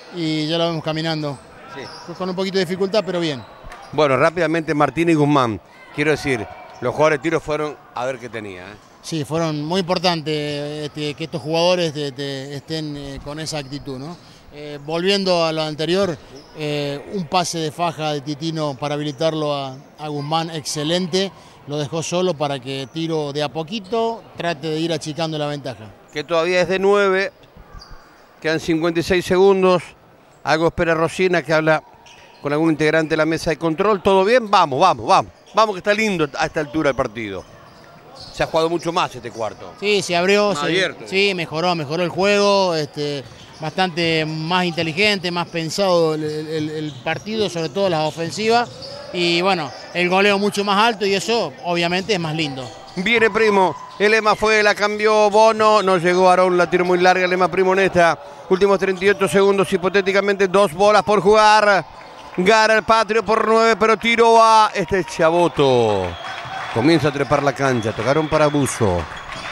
y ya lo vemos caminando. Sí. Con un poquito de dificultad, pero bien. Bueno, rápidamente Martín y Guzmán. Quiero decir... Los jugadores de Tiro fueron a ver qué tenía. ¿eh? Sí, fueron muy importantes este, que estos jugadores de, de, estén eh, con esa actitud, ¿no? Eh, volviendo a lo anterior, eh, un pase de faja de Titino para habilitarlo a, a Guzmán, excelente. Lo dejó solo para que Tiro de a poquito trate de ir achicando la ventaja. Que todavía es de nueve, quedan cincuenta y seis segundos. Algo espera Rosina, que habla con algún integrante de la mesa de control. ¿Todo bien? Vamos, vamos, vamos. Vamos que está lindo a esta altura el partido. Se ha jugado mucho más este cuarto. Sí, se abrió, Más se, abierto. sí, mejoró, mejoró el juego, este, bastante más inteligente, más pensado el, el, el partido, sobre todo las ofensivas. Y bueno, el goleo mucho más alto y eso obviamente es más lindo. Viene Primo, el Ema fue, la cambió Bono, no llegó Aarón, la tiró muy larga el Ema Primo en esta. Últimos treinta y ocho segundos, hipotéticamente dos bolas por jugar. Gana el Patrio por nueve, pero Tiro va. Este es Chaboto. Comienza a trepar la cancha. Tocaron para Buzo.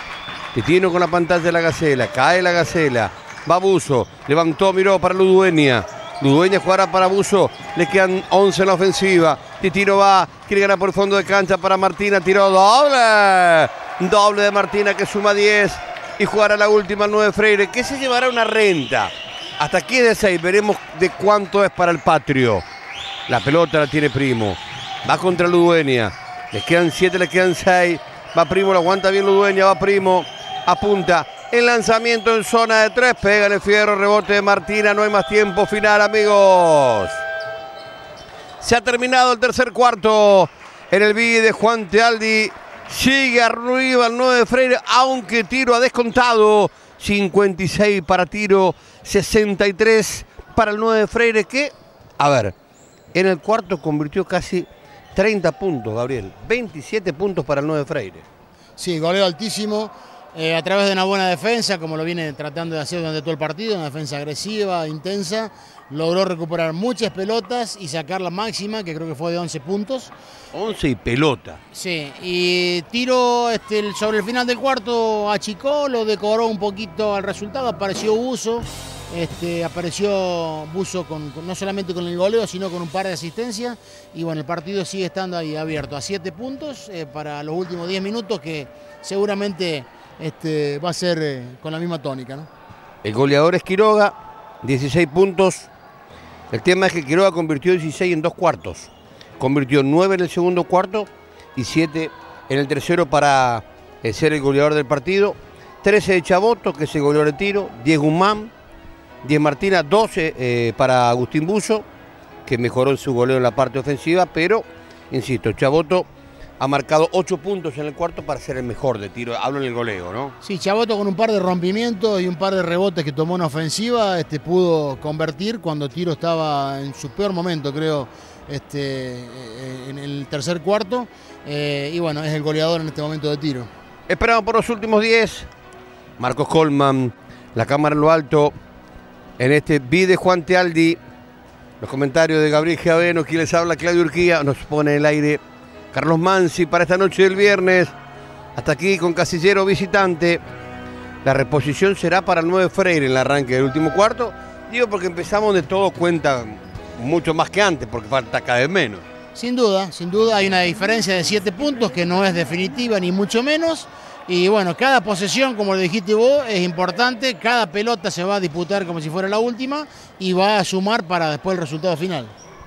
Titino con la pantalla de la Gacela. Cae la Gacela. Va Buzo. Levantó, miró para Ludueña. Ludueña jugará para Buzo. Le quedan once en la ofensiva. Titino va. Quiere ganar por el fondo de cancha para Martina. Tiró doble. Doble de Martina que suma diez. Y jugará la última nueve Freire. Que se llevará una renta. Hasta aquí es de seis, veremos de cuánto es para el Patrio. La pelota la tiene Primo. Va contra Ludueña. Les quedan siete, les quedan seis. Va Primo, lo aguanta bien Ludueña. Va Primo, apunta. El lanzamiento en zona de tres. Pega en el fierro, rebote de Martina. No hay más tiempo final, amigos. Se ha terminado el tercer cuarto. En el B de Juan Tealdi. Sigue arriba el nueve de Freire, aunque Tiro ha descontado. cincuenta y seis para Tiro, sesenta y tres para el nueve de Freire, que, a ver, en el cuarto convirtió casi treinta puntos, Gabriel. veintisiete puntos para el nueve de Freire. Sí, goleo altísimo. Eh, a través de una buena defensa, como lo viene tratando de hacer durante todo el partido, una defensa agresiva, intensa, logró recuperar muchas pelotas y sacar la máxima, que creo que fue de once puntos. once y pelota. Sí, y Tiro este, sobre el final del cuarto achicó, lo decoró un poquito al resultado, apareció Buso, este, apareció Buso con, con, no solamente con el goleo, sino con un par de asistencias, y bueno, el partido sigue estando ahí abierto a siete puntos eh, para los últimos diez minutos, que seguramente este, va a ser eh, con la misma tónica, ¿no? El goleador es Quiroga, dieciséis puntos. El tema es que Quiroga convirtió dieciséis en dos cuartos. Convirtió nueve en el segundo cuarto y siete en el tercero para eh, ser el goleador del partido. trece de Chaboto, que es el goleador de Tiro. diez Guzmán, diez Martina, doce eh, para Agustín Buso, que mejoró en su goleo en la parte ofensiva, pero, insisto, Chaboto ha marcado ocho puntos en el cuarto para ser el mejor de Tiro. Hablo en el goleo, ¿no? Sí, Chaboto con un par de rompimientos y un par de rebotes que tomó en ofensiva, este, pudo convertir cuando Tiro estaba en su peor momento, creo, este, en el tercer cuarto. Eh, y bueno, es el goleador en este momento de Tiro. Esperamos por los últimos diez. Marcos Colman, la cámara en lo alto, en este Vide Juan Tealdi. Los comentarios de Gabriel Giaveno, quien les habla, Claudio Urquía, nos pone en el aire Carlos Mansi para esta noche del viernes. Hasta aquí con Casillero visitante. La reposición será para el nueve Freire en el arranque del último cuarto. Digo porque empezamos donde todo cuenta mucho más que antes, porque falta cada vez menos. Sin duda, sin duda hay una diferencia de siete puntos que no es definitiva ni mucho menos. Y bueno, cada posesión, como lo dijiste vos, es importante. Cada pelota se va a disputar como si fuera la última y va a sumar para después el resultado final.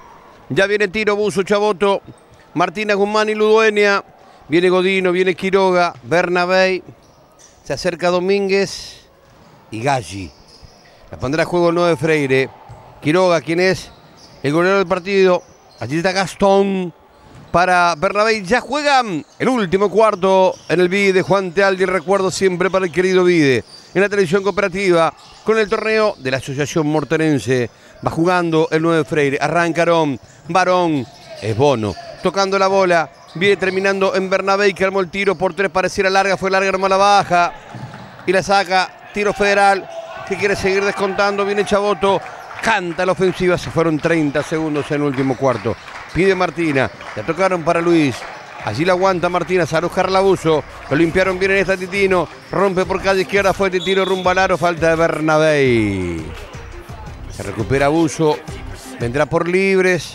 Ya viene Tiro, Buso, Chaboto, Martina, Guzmán y Ludueña. Viene Godino, viene Quiroga, Bernabé. Se acerca Domínguez y Galli. La pondrá a juego el nueve Freire. Quiroga, quien es el goleador del partido. Allí está Gastón para Bernabé. Ya juegan el último cuarto en el Vide Juan Tealdi. Recuerdo siempre para el querido Vide. En la televisión cooperativa con el torneo de la Asociación Morterense. Va jugando el nueve Freire. Arrancaron. Barón. Es Bono. Tocando la bola. Viene terminando en Bernabé, que armó el tiro por tres. Pareciera larga. Fue larga, armó la baja. Y la saca. Tiro Federal. Que quiere seguir descontando. Viene Chaboto. Canta la ofensiva. Se fueron treinta segundos en el último cuarto. Pide Martina. La tocaron para Luis. Allí la aguanta Martina. Sale a buscar el abuso. Lo limpiaron bien en esta Titino. Rompe por calle izquierda. Fue Titino rumbo al aro. Falta de Bernabé. Se recupera Abuso. Vendrá por libres.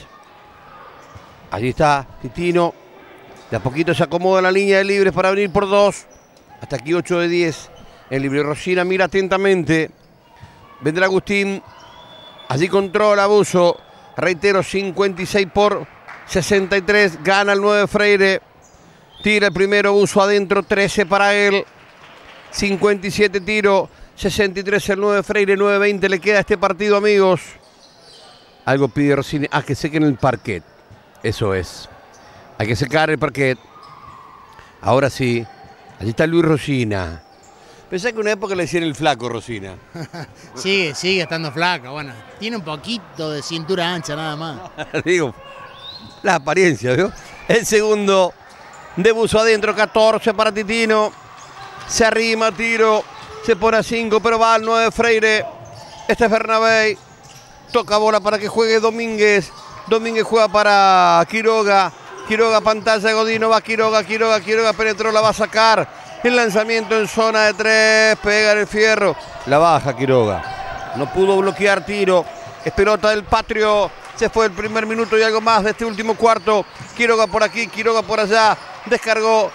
Allí está Titino. De a poquito se acomoda la línea de libres para venir por dos. Hasta aquí ocho de diez. El libre Rosina mira atentamente. Vendrá Agustín. Allí controla Abuso. Reitero, cincuenta y seis por sesenta y tres. Gana el nueve Freire. Tira el primero Abuso adentro. trece para él. cincuenta y siete tiro. sesenta y tres el nueve Freire. nueve veinte le queda a este partido, amigos. Algo pide Rossini. Ah, que sequen el parquet. Eso es. Hay que secar el parquet. Ahora sí. Allí está Luis Rosina. Pensé que una época le decían el flaco Rosina. Sigue, sigue estando flaco. Bueno, tiene un poquito de cintura ancha nada más. Digo, la apariencia, ¿vio? El segundo de Buso adentro, catorce para Titino. Se arrima, tiro. Se pone a cinco, pero va al nueve Freire. Este es Bernabé. Toca bola para que juegue Domínguez. Domínguez juega para Quiroga. Quiroga, pantalla de Godino. Va Quiroga, Quiroga, Quiroga penetró, la va a sacar. El lanzamiento en zona de tres. Pega en el fierro. La baja Quiroga. No pudo bloquear tiro. Es pelota del Patrio. Se fue el primer minuto y algo más de este último cuarto. Quiroga por aquí, Quiroga por allá. Descargó.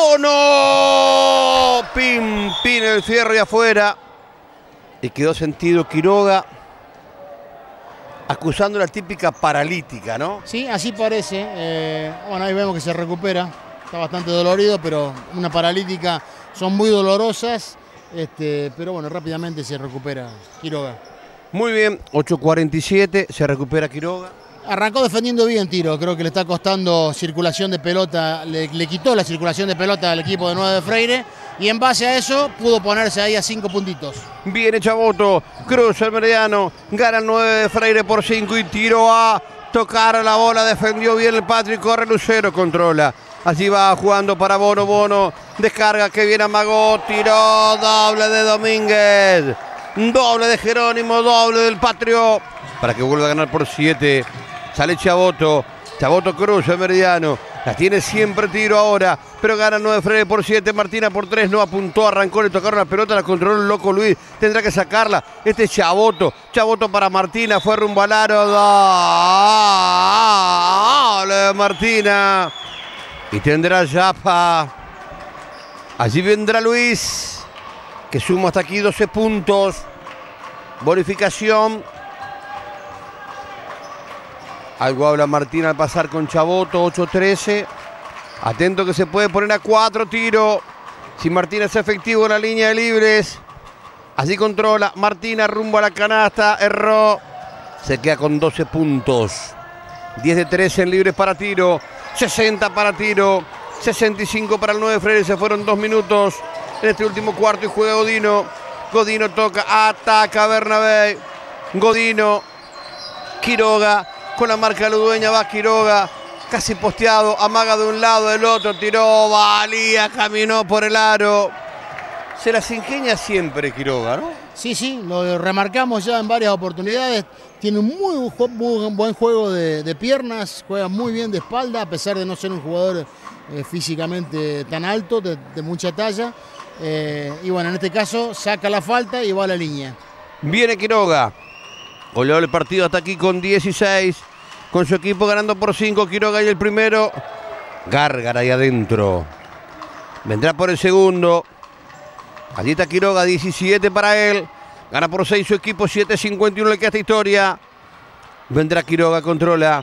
¡Bono! Pin, pin el fierro y afuera. Y quedó sentido Quiroga. Acusando la típica paralítica, ¿no? Sí, así parece. Eh, bueno, ahí vemos que se recupera. Está bastante dolorido, pero una paralítica son muy dolorosas. Este, pero bueno, rápidamente se recupera Quiroga. Muy bien, ocho cuarenta y siete, se recupera Quiroga. Arrancó defendiendo bien Tiro, creo que le está costando circulación de pelota, le, le quitó la circulación de pelota al equipo de nueve de Freire y en base a eso pudo ponerse ahí a cinco puntitos. Viene Chaboto, cruza el meridiano, gana el nueve de Freire por cinco y Tiro a tocar la bola, defendió bien el Patrio y corre Lucero, controla. Allí va jugando para Bono, Bono. Descarga que viene Amagó. Tiró, doble de Domínguez. Doble de Jerónimo, doble del Patrio. Para que vuelva a ganar por siete. Sale Chaboto. Chaboto cruza el meridiano. La tiene siempre tiro ahora, pero gana nueve Freire por siete, Martina por tres, no apuntó, arrancó, le tocaron la pelota, la controló el loco Luis, tendrá que sacarla, este es Chaboto, Chaboto para Martina, fue rumbo al aro, dale Martina, y tendrá Yapa, allí vendrá Luis, que suma hasta aquí doce puntos, bonificación. Algo habla Martín al pasar con Chaboto, ocho trece. Atento que se puede poner a cuatro tiros. Si Martín es efectivo en la línea de libres. Así controla Martina rumbo a la canasta. Erró. Se queda con doce puntos. diez de trece en libres para tiro. sesenta para tiro. sesenta y cinco para el nueve Freire. Se fueron dos minutos en este último cuarto y juega Godino. Godino toca, ataca Bernabé. Godino. Quiroga. Con la marca Ludueña va Quiroga, casi posteado, amaga de un lado, del otro, tiró, valía, caminó por el aro. Se las ingenia siempre Quiroga, ¿no? Sí, sí, lo remarcamos ya en varias oportunidades. Tiene un muy, muy buen juego de, de piernas, juega muy bien de espalda, a pesar de no ser un jugador eh, físicamente tan alto, de, de mucha talla. Eh, y bueno, en este caso saca la falta y va a la línea. Viene Quiroga. Goleó el partido hasta aquí con dieciséis. Con su equipo ganando por cinco. Quiroga y el primero. Gárgara ahí adentro. Vendrá por el segundo. Allí está Quiroga, diecisiete para él. Gana por seis su equipo, siete cincuenta y uno le queda esta historia. Vendrá Quiroga, controla.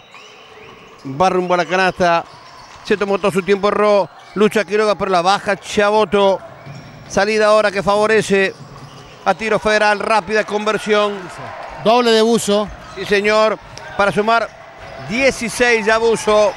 Va rumbo a la canasta. Se tomó todo su tiempo, erró. Lucha Quiroga, pero la baja Chaboto. Salida ahora que favorece a tiro federal. Rápida conversión. Doble de Buzo. Sí, señor. Para sumar dieciséis ya Buzo.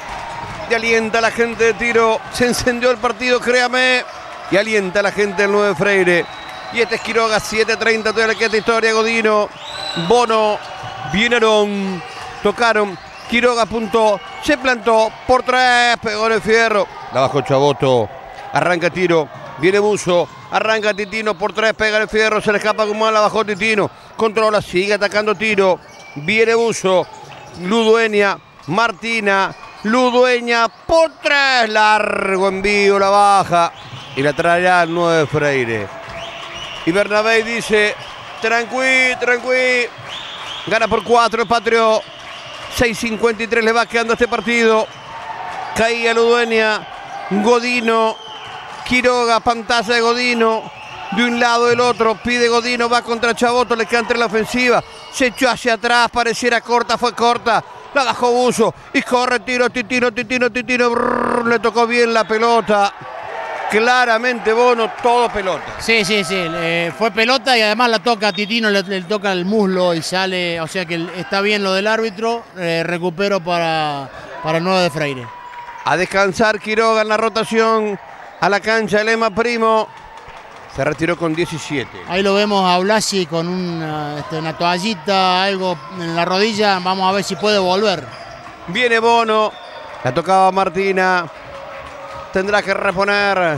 Y alienta a la gente de tiro. Se encendió el partido, créame. Y alienta a la gente del nueve Freire. Y este es Quiroga, siete treinta. Todavía le queda esta historia. Godino. Bono. Vinieron. Tocaron. Quiroga apuntó. Se plantó. Por tres. Pegó en el fierro. La bajó Chaboto. Arranca tiro. Viene Buzo. Arranca Titino por tres, pega el fierro, se le escapa como la bajó Titino. Controla, sigue atacando tiro. Viene Buzo. Ludueña, Martina. Ludueña por tres. Largo envío, la baja. Y la traerá el nueve Freire. Y Bernabé dice, tranqui, tranqui. Gana por cuatro el Patrio. seis cincuenta y tres le va quedando este partido. Caía Ludueña. Godino. Quiroga, pantalla de Godino, de un lado del otro, pide Godino, va contra Chaboto, le queda entre la ofensiva, se echó hacia atrás, pareciera corta, fue corta, la bajó Buzo, y corre, tiro, Titino, Titino, Titino, brrr, le tocó bien la pelota, claramente Bono, todo pelota. Sí, sí, sí, eh, fue pelota y además la toca Titino, le, le toca el muslo y sale, o sea que está bien lo del árbitro, eh, recupero para, para el nueve de Freire. A descansar Quiroga en la rotación. A la cancha el Ema Primo. Se retiró con diecisiete. Ahí lo vemos a Blasi con una, este, una toallita, algo en la rodilla. Vamos a ver si puede volver. Viene Bono. La tocaba Martina. Tendrá que reponer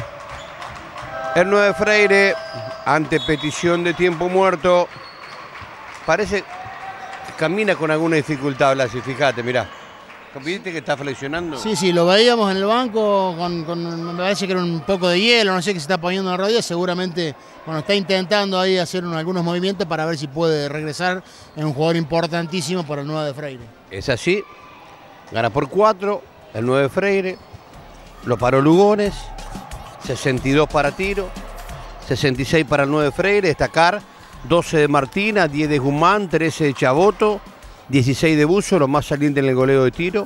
el nueve Freire. Ante petición de tiempo muerto. Parece que camina con alguna dificultad Blasi. Fíjate, mirá. ¿Viste que está flexionando? Sí, sí, lo veíamos en el banco, con, con, me parece que era un poco de hielo, no sé qué se está poniendo en la rodilla, seguramente bueno, está intentando ahí hacer un, algunos movimientos para ver si puede regresar en un jugador importantísimo para el nueve de Freire. Es así, gana por cuatro, el nueve Freire, lo paró Lugones, sesenta y dos para tiro, sesenta y seis para el nueve Freire, destacar, doce de Martina, diez de Guzmán, trece de Chaboto, dieciséis de Buzo, lo más saliente en el goleo de tiro.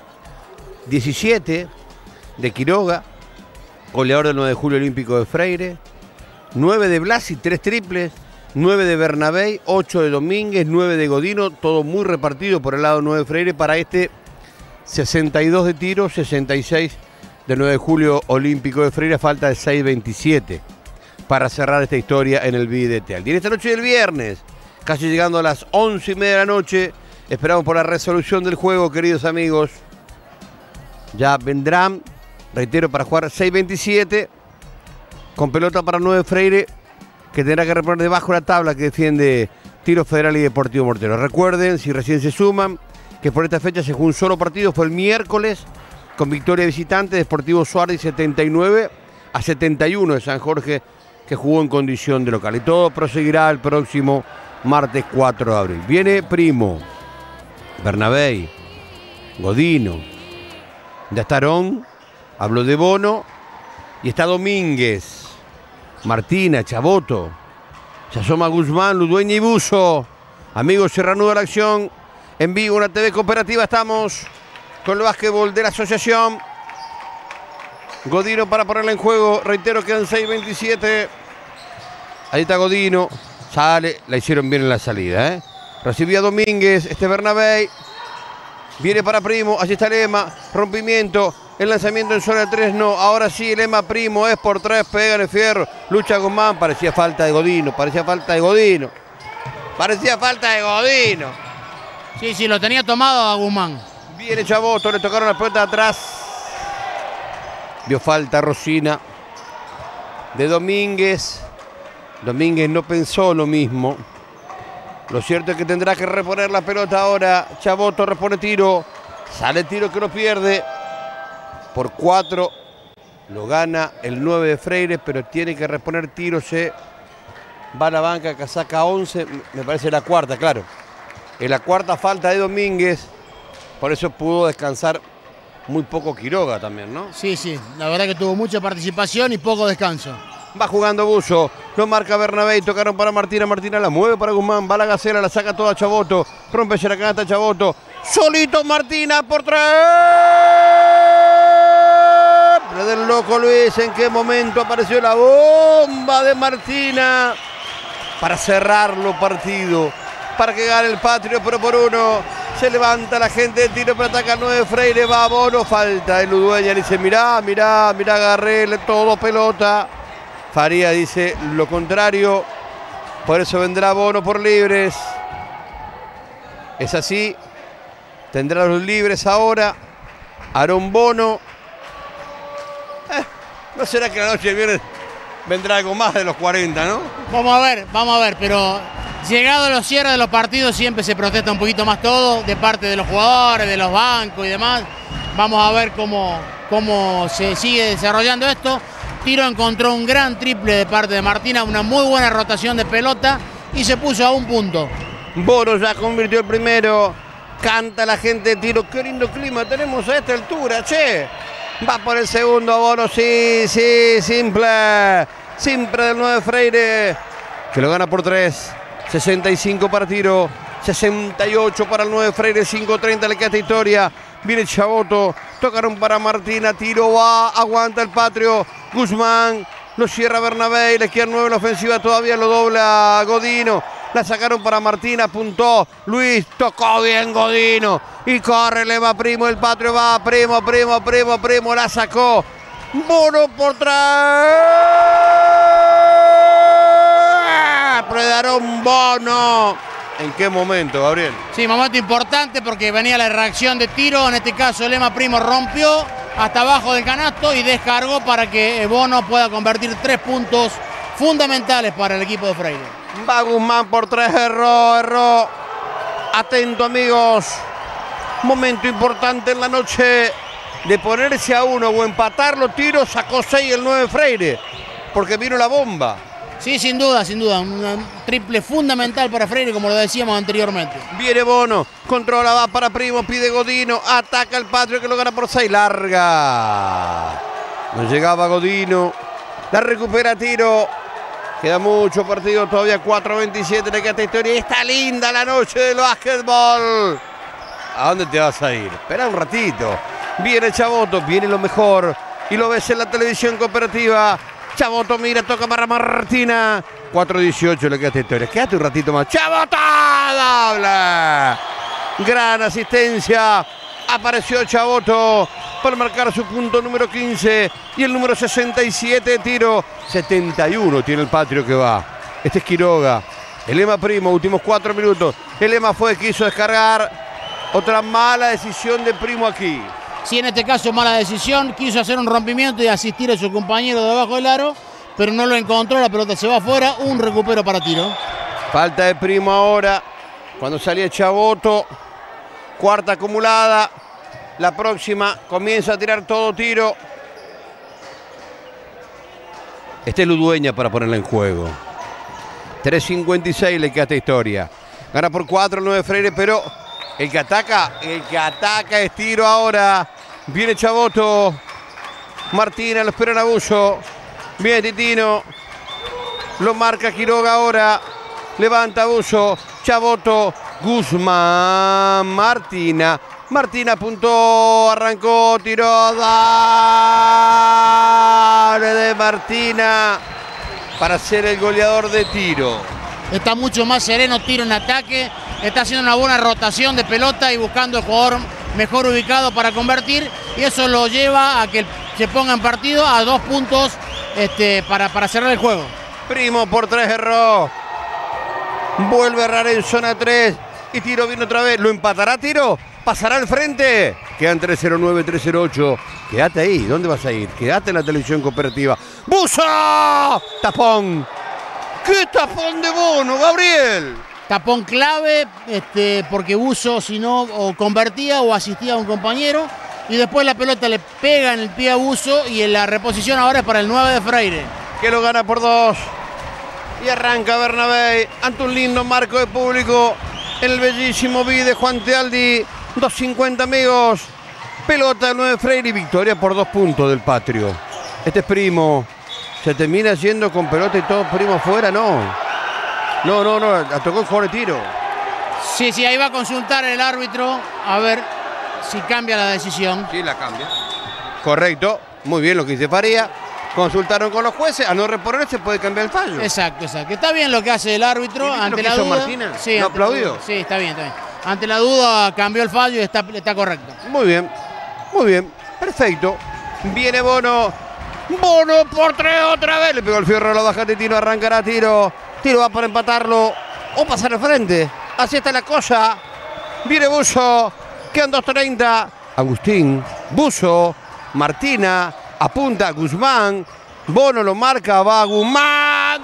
diecisiete de Quiroga, goleador del nueve de julio olímpico de Freire. nueve de Blasi, tres triples. nueve de Bernabé, ocho de Domínguez, nueve de Godino. Todo muy repartido por el lado nueve de Freire para este sesenta y dos de tiro, sesenta y seis del nueve de julio olímpico de Freire. Falta de seis veintisiete para cerrar esta historia en el B I D T. Y en esta noche del viernes, casi llegando a las once y media de la noche, esperamos por la resolución del juego, queridos amigos. Ya vendrán Reitero, para jugar seis veintisiete. Con pelota para nueve Freire, que tendrá que reponer debajo la tabla que defiende Tiro Federal y Deportivo Mortero. Recuerden, si recién se suman, que por esta fecha se jugó un solo partido, fue el miércoles, con victoria visitante de Sportivo Suárez setenta y nueve a setenta y uno de San Jorge, que jugó en condición de local. Y todo proseguirá el próximo martes cuatro de abril. Viene Primo, Bernabé, Godino, ya está Arón, habló de Bono, y está Domínguez, Martina, Chaboto, se asoma Guzmán, Ludueña y Buzo. Amigos, se reanuda la acción en vivo en la T V Cooperativa. Estamos con el básquetbol de la asociación. Godino para ponerla en juego. Reitero, quedan seis veintisiete. Ahí está Godino. Sale, la hicieron bien en la salida, ¿eh? Recibía Domínguez, este Bernabé. Viene para Primo, allí está Lema. Rompimiento. El lanzamiento en zona de tres, no. Ahora sí, Lema Primo es por tres, pega en el fierro. Lucha Guzmán, parecía falta de Godino, parecía falta de Godino. Parecía falta de Godino. Sí, sí, lo tenía tomado a Guzmán. Viene Chaboto, le tocaron la pelota atrás. Vio falta Rosina de Domínguez. Domínguez no pensó lo mismo. Lo cierto es que tendrá que reponer la pelota ahora. Chaboto repone tiro. Sale tiro que lo pierde. Por cuatro lo gana el nueve de Freire, pero tiene que reponer tiro. Se va a la banca, que saca once, me parece la cuarta, claro. En la cuarta falta de Domínguez, por eso pudo descansar muy poco Quiroga también, ¿no? Sí, sí, la verdad que tuvo mucha participación y poco descanso. Va jugando Buzo, lo marca Bernabé, tocaron para Martina, Martina la mueve para Guzmán, va la Gacela, la saca toda Chaboto, rompe la canasta Chaboto, solito Martina por tres. Del loco Luis, ¿en qué momento apareció la bomba de Martina para cerrarlo partido, para que gane el Patrio, pero por uno? Se levanta la gente de tiro para atacar nueve Freire, va Bono, falta de Ludueña, dice mirá, mirá, mirá, agarré todo pelota. Faría dice lo contrario, por eso vendrá Bono por libres. Es así, tendrá los libres ahora, Aarón Bono. Eh, ¿No será que la noche viene vendrá algo más de los cuarenta, no? Vamos a ver, vamos a ver, pero llegado a los cierres de los partidos siempre se protesta un poquito más todo de parte de los jugadores, de los bancos y demás. Vamos a ver cómo, cómo se sigue desarrollando esto. Tiro encontró un gran triple de parte de Martina, una muy buena rotación de pelota y se puso a un punto. Bono ya convirtió el primero, canta la gente de tiro, qué lindo clima tenemos a esta altura, che. Va por el segundo Bono, sí, sí, simple, simple del nueve Freire, que lo gana por tres, sesenta y cinco para tiro, sesenta y ocho para el nueve Freire, cinco treinta le queda esta historia. Viene Chaboto, tocaron para Martina, tiro va, aguanta el Patrio, Guzmán, lo cierra Bernabé, le queda nueve en la ofensiva, todavía lo dobla Godino. La sacaron para Martina, apuntó Luis, tocó bien Godino y corre, le va Primo, el Patrio va, Primo, Primo, Primo, Primo, la sacó. Bono por tres. Predaron Bono. ¿En qué momento, Gabriel? Sí, momento importante porque venía la reacción de tiro, en este caso Lema Primo rompió hasta abajo del canasto y descargó para que Bono pueda convertir tres puntos fundamentales para el equipo de Freire. Va Guzmán por tres, erró, erró. Atento, amigos. Momento importante en la noche de ponerse a uno o empatar los tiros. Sacó seis el nueve Freire, porque vino la bomba. Sí, sin duda, sin duda. Un triple fundamental para Freire, como lo decíamos anteriormente. Viene Bono, controla, va para Primo, pide Godino, ataca el Patrio que lo gana por seis, larga. No llegaba Godino, la recupera tiro. Queda mucho partido, todavía cuatro veintisiete le queda esta historia. Y está linda la noche del básquetbol. ¿A dónde te vas a ir? Espera un ratito. Viene Chaboto, viene lo mejor. Y lo ves en la televisión cooperativa. Chaboto mira, toca para Martina. cuatro dieciocho le queda esta historia. Quédate un ratito más. ¡Chaboto! ¡Doble! Gran asistencia. Apareció Chaboto para marcar su punto número quince. Y el número sesenta y siete de tiro. setenta y uno tiene el Patrio que va. Este es Quiroga. El Lema Primo, últimos cuatro minutos. El Lema fue, quiso descargar. Otra mala decisión de Primo aquí. Sí, en este caso mala decisión, quiso hacer un rompimiento y asistir a su compañero debajo del aro, pero no lo encontró, la pelota se va afuera, un recupero para Tiro. Falta de Primo ahora, cuando salía Chaboto, cuarta acumulada, la próxima comienza a tirar todo Tiro. Este es Ludueña para ponerla en juego. tres cincuenta y seis le queda esta historia. Gana por cuatro el nueve Freire, pero el que ataca, el que ataca es Tiro ahora. Viene Chaboto. Martina, lo espera en abuso. Viene Titino. Lo marca Quiroga ahora. Levanta abuso. Chaboto. Guzmán. Martina. Martina apuntó, arrancó, tiró. Dale de Martina para ser el goleador de Tiro. Está mucho más sereno Tiro en ataque. Está haciendo una buena rotación de pelota y buscando el jugador mejor ubicado para convertir. Y eso lo lleva a que se ponga en partido a dos puntos este, para, para cerrar el juego. Primo por tres erró. Vuelve a errar en zona tres. Y Tiro viene otra vez. ¿Lo empatará Tiro? ¿Pasará al frente? Quedan tres cero nueve, tres cero ocho. Quédate ahí. ¿Dónde vas a ir? Quédate en la televisión cooperativa. ¡Buzo! Tapón. ¡Qué tapón de Bono, Gabriel! Tapón clave, este, porque Buzo si no o convertía o asistía a un compañero. Y después la pelota le pega en el pie a Buzo y en la reposición ahora es para el nueve de Freire. Que lo gana por dos. Y arranca Bernabé ante un lindo marco de público en el bellísimo B I de Juan Tealdi. dos cincuenta amigos. Pelota del nueve Freire y victoria por dos puntos del Patrio. Este es Primo. Se termina yendo con pelota y todo Primo afuera, no. No, no, no, la tocó el jugador de Tiro. Sí, sí, ahí va a consultar el árbitro a ver si cambia la decisión. Sí, la cambia. Correcto, muy bien lo que dice Faría. Consultaron con los jueces, a no reponer se puede cambiar el fallo. Exacto, exacto. Está bien lo que hace el árbitro ante la duda. Martina? Sí, ¿Lo aplaudió? Sí, está bien, está bien. Ante la duda cambió el fallo y está, está correcto. Muy bien, muy bien, perfecto. Viene Bono. Bono por tres otra vez. Le pegó el fierro a la baja de Tiro, arrancará Tiro. Tiro va para empatarlo o pasar al frente. Así está la cosa. Viene Buzo. Quedan dos treinta. Agustín, Buzo, Martina, apunta Guzmán. Bono lo marca, va Guzmán.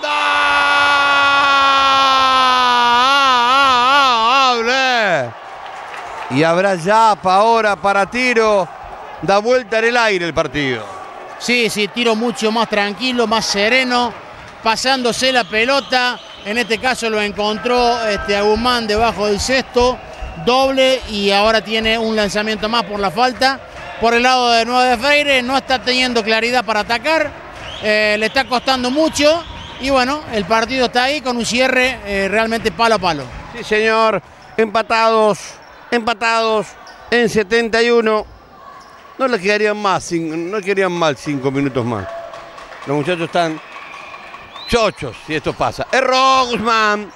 ¡Hable! Y habrá yapa ahora para Tiro. Da vuelta en el aire el partido. Sí, sí, Tiro mucho más tranquilo, más sereno, pasándose la pelota. En este caso lo encontró este, a Guzmán debajo del cesto, doble, y ahora tiene un lanzamiento más por la falta. Por el lado de nueve de Freire no está teniendo claridad para atacar, eh, le está costando mucho y bueno, el partido está ahí con un cierre eh, realmente palo a palo. Sí, señor, empatados, empatados en setenta y uno. No le quedarían más, no quedarían mal cinco minutos más. Los muchachos están chochos si esto pasa. Erró Guzmán.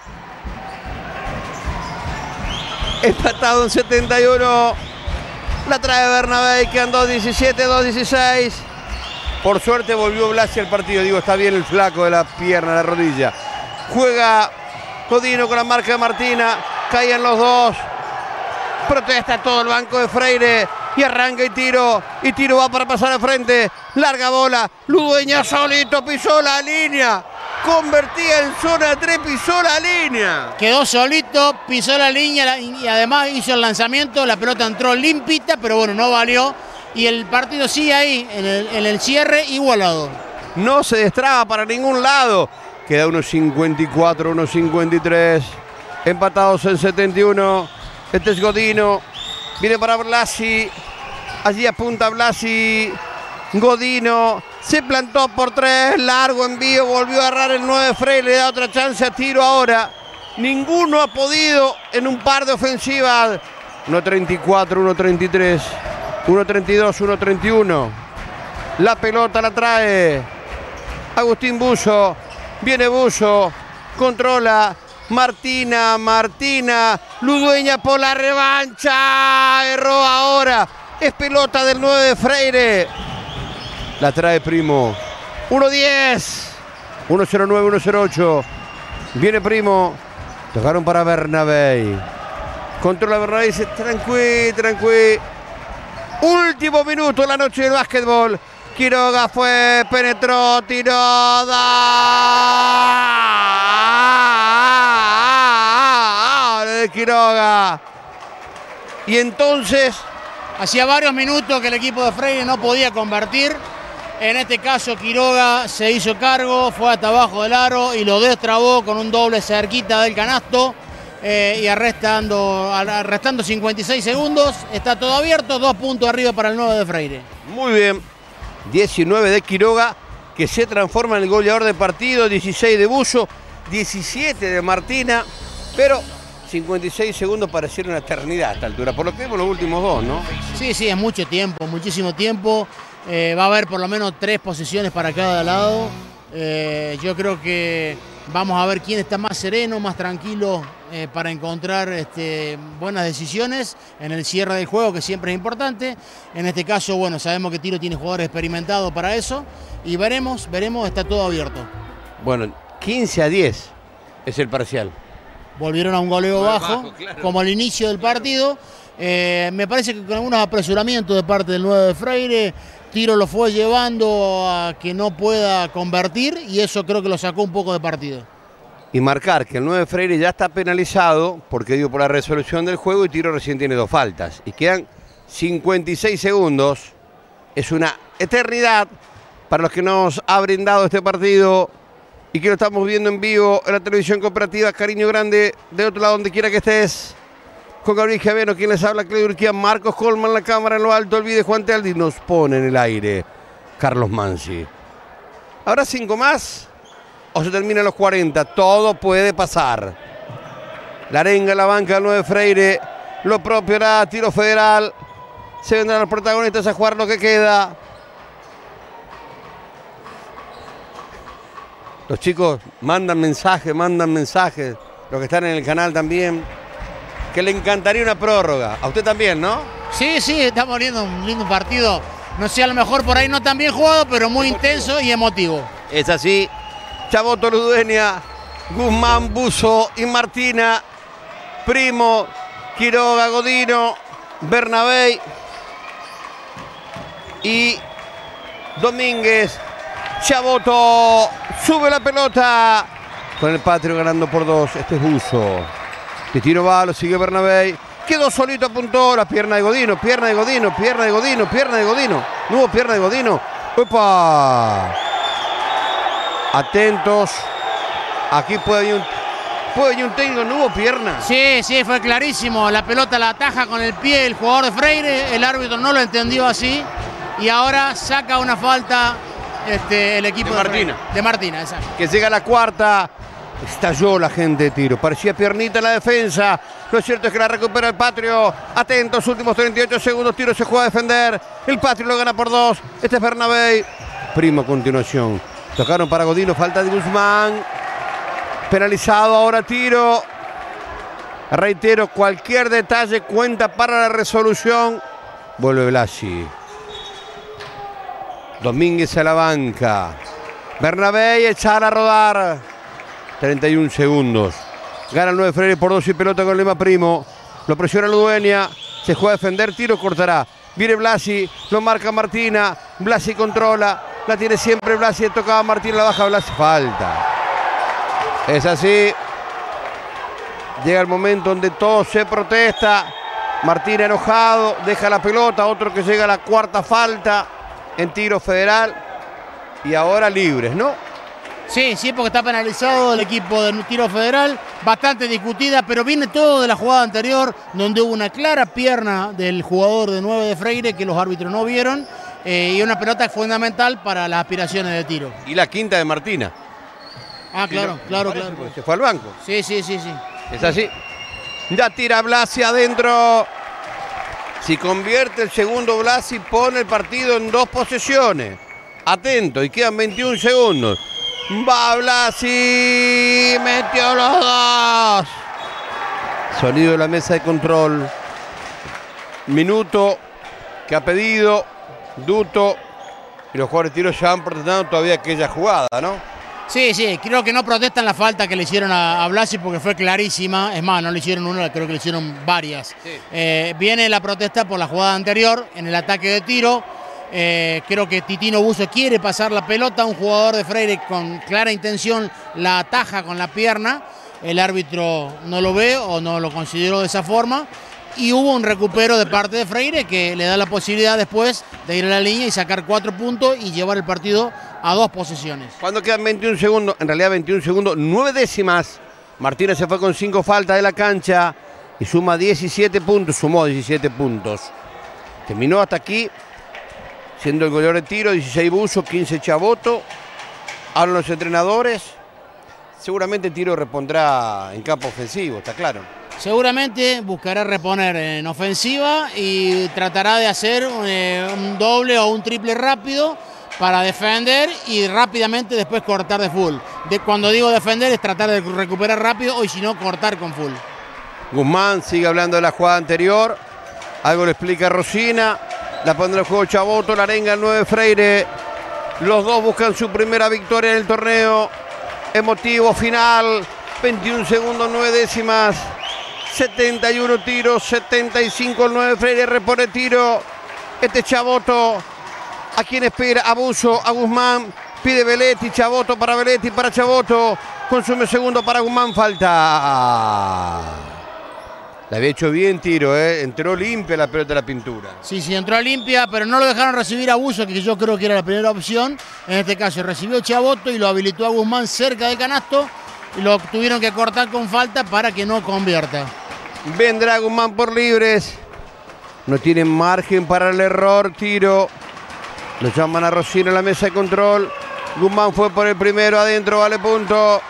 Empatado en setenta y uno. La trae Bernabé, quedan dos diecisiete, dos dieciséis. Por suerte volvió Blasi al partido. Digo, está bien el flaco de la pierna, la rodilla. Juega Godino con la marca de Martina. Caen los dos. Protesta todo el banco de Freire. Y arranca y Tiro. Y Tiro va para pasar al frente. Larga bola. Ludueña solito pisó la línea. Convertía en zona tres, pisó la línea. Quedó solito, pisó la línea y además hizo el lanzamiento. La pelota entró limpita, pero bueno, no valió. Y el partido sigue ahí, en el, en el cierre, igualado. No se destraba para ningún lado. Queda uno cincuenta y cuatro, uno cincuenta y tres. Empatados en setenta y uno. Este es Godino. Viene para Blasi. Allí apunta Blasi. Godino. Se plantó por tres. Largo envío. Volvió a agarrar el nueve Freire. Le da otra chance a Tiro ahora. Ninguno ha podido en un par de ofensivas. uno treinta y cuatro, uno treinta y tres. uno treinta y dos, uno treinta y uno. La pelota la trae Agustín Buzo. Viene Buzo. Controla. Martina, Martina, Ludueña por la revancha, erró ahora, es pelota del nueve de Freire, la trae Primo, uno diez, uno cero nueve, uno cero ocho, viene Primo, tocaron para Bernabé, controla Bernabé, dice tranqui, tranqui, Último minuto en la noche del básquetbol. Quiroga fue, penetró, tiró, da de Quiroga. Y entonces, hacía varios minutos que el equipo de Freire no podía convertir. En este caso Quiroga se hizo cargo, fue hasta abajo del aro y lo destrabó con un doble cerquita del canasto. Eh, y arrestando, arrestando cincuenta y seis segundos, está todo abierto, dos puntos arriba para el nueve de Freire. Muy bien, diecinueve de Quiroga, que se transforma en el goleador de partido, dieciséis de Buzo, diecisiete de Martina, pero cincuenta y seis segundos pareciera una eternidad a esta altura, por lo que vemos los últimos dos, ¿no? Sí, sí, es mucho tiempo, muchísimo tiempo. Eh, va a haber por lo menos tres posiciones para cada lado. Eh, yo creo que vamos a ver quién está más sereno, más tranquilo eh, para encontrar este, buenas decisiones en el cierre del juego, que siempre es importante. En este caso, bueno, sabemos que Tiro tiene jugadores experimentados para eso y veremos, veremos, está todo abierto. Bueno, quince a diez es el parcial. Volvieron a un goleo bajo, bajo claro. como al inicio del partido. Eh, me parece que con algunos apresuramientos de parte del nueve de Freire, Tiro lo fue llevando a que no pueda convertir y eso creo que lo sacó un poco de partido. Y marcar que el nueve de Freire ya está penalizado porque dio por la resolución del juego y Tiro recién tiene dos faltas. Y quedan cincuenta y seis segundos. Es una eternidad para los que nos ha brindado este partido y que lo estamos viendo en vivo en la televisión cooperativa. Cariño grande de otro lado, donde quiera que estés. Con Gabriel Javeno, quien les habla, Claudio Urquía, Marcos Colman, la cámara en lo alto, el video Juan Tealdi, nos pone en el aire Carlos Mansi. ¿Habrá cinco más o se terminan los cuarenta? Todo puede pasar. La arenga en la banca del nueve de Freire, lo propio hará Tiro Federal. Se vendrán los protagonistas a jugar lo que queda. Los chicos mandan mensajes, mandan mensajes, los que están en el canal también, que le encantaría una prórroga. A usted también, ¿no? Sí, sí, estamos viendo un lindo partido. No sé, a lo mejor por ahí no tan bien jugado, pero muy emotivo. Intenso y emotivo. Es así. Chaboto, Ludueña, Guzmán, Buzo y Martina. Primo, Quiroga, Godino, Bernabé y Domínguez. Chaboto sube la pelota con el Patrio ganando por dos. Este es Buzo. De tiro va, lo sigue Bernabé. Quedó solito, apuntó la pierna de Godino, pierna de Godino, pierna de Godino, pierna de Godino. No hubo pierna de Godino. ¡Opa! Atentos. Aquí puede venir un, puede venir un técnico, no hubo pierna. Sí, sí, fue clarísimo. La pelota la ataja con el pie el jugador de Freire. El árbitro no lo entendió así. Y ahora saca una falta este, el equipo de, de Martina. Freire. De Martina, exacto. Que llega a la cuarta. Estalló la gente de Tiro, parecía piernita en la defensa. Lo cierto es que la recupera el Patrio. Atentos, últimos treinta y ocho segundos. Tiro se juega a defender. El Patrio lo gana por dos. Este es Bernabé. Primo a continuación. Tocaron para Godino, falta de Guzmán. Penalizado ahora Tiro. Reitero, cualquier detalle cuenta para la resolución. Vuelve Blasi. Domínguez a la banca. Bernabé echar a rodar. treinta y un segundos. Gana el nueve Freire por dos y pelota con Lema Primo. Lo presiona Ludueña. Se juega a defender. Tiro cortará. Viene Blasi. Lo marca Martina. Blasi controla. La tiene siempre Blasi. Tocaba Martina. La baja Blasi. Falta. Es así. Llega el momento donde todo se protesta. Martina enojado. Deja la pelota. Otro que llega a la cuarta falta en Tiro Federal. Y ahora libres, ¿no? Sí, sí, porque está penalizado el equipo de Tiro Federal, bastante discutida, pero viene todo de la jugada anterior, donde hubo una clara pierna del jugador de nueve de Freire que los árbitros no vieron, eh, y una pelota fundamental para las aspiraciones de Tiro. Y la quinta de Martina. Ah, claro, no, claro, claro. Se fue al banco. Sí, sí, sí, sí. Es así. Ya tira Blasi adentro. Si convierte el segundo Blasi, pone el partido en dos posesiones. Atento, y quedan veintiún segundos. Va Blasi, metió los dos. Sonido de la mesa de control. Minuto que ha pedido Duto. Y los jugadores de Tiro ya han protestado todavía aquella jugada, ¿no? Sí, sí, creo que no protestan la falta que le hicieron a, a Blasi porque fue clarísima. Es más, no le hicieron una, creo que le hicieron varias. Sí. Eh, viene la protesta por la jugada anterior, en el ataque de tiro. Eh, creo que Titino Busso quiere pasar la pelota, un jugador de Freire con clara intención la ataja con la pierna. El árbitro no lo ve o no lo consideró de esa forma. Y hubo un recupero de parte de Freire que le da la posibilidad después de ir a la línea y sacar cuatro puntos y llevar el partido a dos posesiones. Cuando quedan veintiún segundos, en realidad veintiún segundos, nueve décimas. Martínez se fue con cinco faltas de la cancha y suma diecisiete puntos, sumó diecisiete puntos. Terminó hasta aquí, siendo el goleador de tiro, dieciséis Busso, quince Chaboto. Hablan los entrenadores. Seguramente Tiro repondrá en campo ofensivo, está claro. Seguramente buscará reponer en ofensiva y tratará de hacer eh, un doble o un triple rápido para defender y rápidamente después cortar de full. De, cuando digo defender es tratar de recuperar rápido o si no cortar con full. Guzmán sigue hablando de la jugada anterior. Algo le explica Rosina. La pondrá en juego Chaboto, la arenga el nueve Freire. Los dos buscan su primera victoria en el torneo. Emotivo final. veintiún segundos, nueve décimas. setenta y uno tiros, setenta y cinco el nueve Freire repone tiro. Este Chaboto, a quien espera, a Busso, a Guzmán, pide Belletti, Chaboto para Belletti, para Chaboto, consume segundo para Guzmán, falta. Le había hecho bien Tiro, ¿eh? Entró limpia la pelota de la pintura. Sí, sí, entró limpia, pero no lo dejaron recibir a Busso, que yo creo que era la primera opción. En este caso recibió Chaboto y lo habilitó a Guzmán cerca del canasto. Y lo tuvieron que cortar con falta para que no convierta. Vendrá Guzmán por libres. No tienen margen para el error. Tiro. Lo llaman a Rosina en la mesa de control. Guzmán fue por el primero. Adentro, vale punto.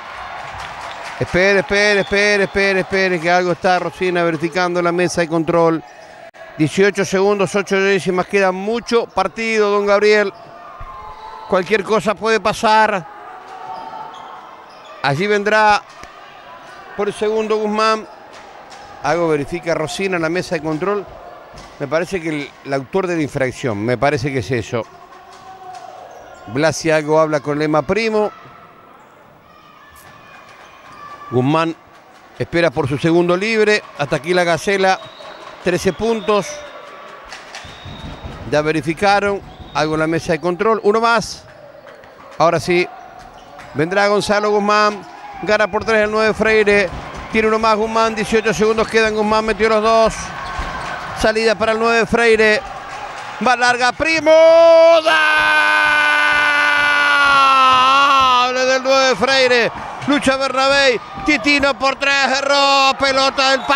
Espere, espere, espere, espere, espere. Que algo está Rosina verificando en la mesa de control. dieciocho segundos, ocho décimas. Queda mucho partido, don Gabriel. Cualquier cosa puede pasar. Allí vendrá por el segundo Guzmán. Algo verifica Rosina en la mesa de control. Me parece que el, el autor de la infracción, me parece que es eso. Blasi algo habla con Lema Primo. Guzmán espera por su segundo libre. Hasta aquí la Gacela. trece puntos. Ya verificaron. Algo en la mesa de control. Uno más. Ahora sí. Vendrá Gonzalo Guzmán, gana por tres el nueve Freire, tiene uno más Guzmán, dieciocho segundos quedan, Guzmán metió los dos, salida para el nueve Freire, va larga, Primo, ¡dale! Del nueve Freire, lucha Bernabé, Titino por tres, erró, pelota del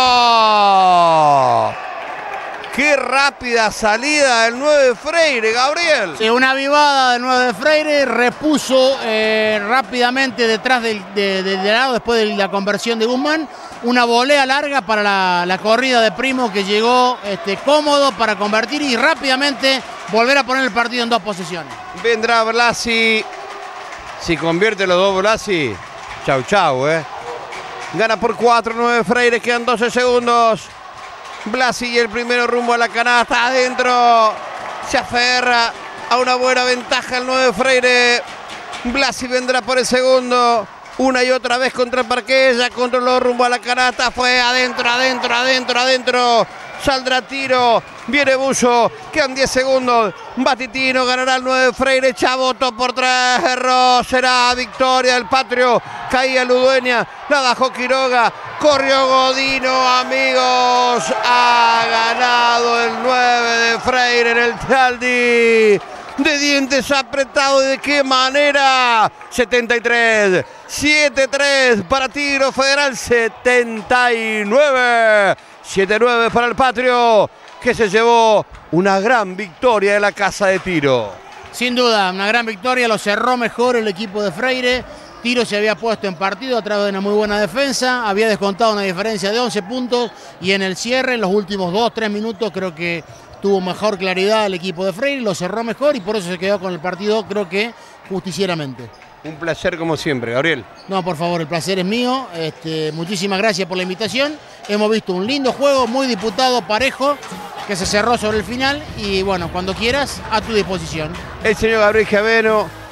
Patrio. Qué rápida salida del nueve Freire, Gabriel. Sí, una avivada del nueve Freire, repuso eh, rápidamente detrás del de, de, de lado después de la conversión de Guzmán. Una volea larga para la, la corrida de Primo que llegó este, cómodo para convertir y rápidamente volver a poner el partido en dos posiciones. Vendrá Blasi. Si convierte los dos Blasi, chau chau, eh. Gana por cuatro, nueve Freire, quedan doce segundos. Blasi y el primero rumbo a la canasta, adentro, se aferra a una buena ventaja el nueve Freire. Blasi vendrá por el segundo, una y otra vez contra el parquet, ya controló rumbo a la canasta, fue adentro, adentro, adentro, adentro, saldrá Tiro, viene Busso, quedan diez segundos, va Titino, ganará el nueve Freire, Chaboto por tres, erró, será victoria del Patrio, caía Ludueña, la bajó Quiroga, corrió Godino, amigos, ha ganado el nueve de Freire en el Tealdi, de dientes apretados, ¿de qué manera? setenta y tres, siete tres para Tiro Federal, setenta y nueve, siete nueve para el Patrio, que se llevó una gran victoria de la casa de Tiro. Sin duda, una gran victoria, lo cerró mejor el equipo de Freire. Tiro se había puesto en partido a través de una muy buena defensa, había descontado una diferencia de once puntos y en el cierre, en los últimos dos tres minutos, creo que tuvo mejor claridad el equipo de Freire, lo cerró mejor y por eso se quedó con el partido, creo que justicieramente. Un placer como siempre, Gabriel. No, por favor, el placer es mío. Este, muchísimas gracias por la invitación. Hemos visto un lindo juego, muy disputado, parejo, que se cerró sobre el final y bueno, cuando quieras, a tu disposición. El señor Gabriel Giaveno,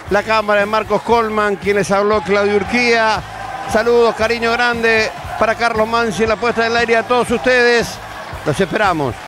la cámara de Marcos Colman, quien les habló Claudio Urquía. Saludos, cariño grande para Carlos Mansi en la puesta del aire a todos ustedes. Los esperamos.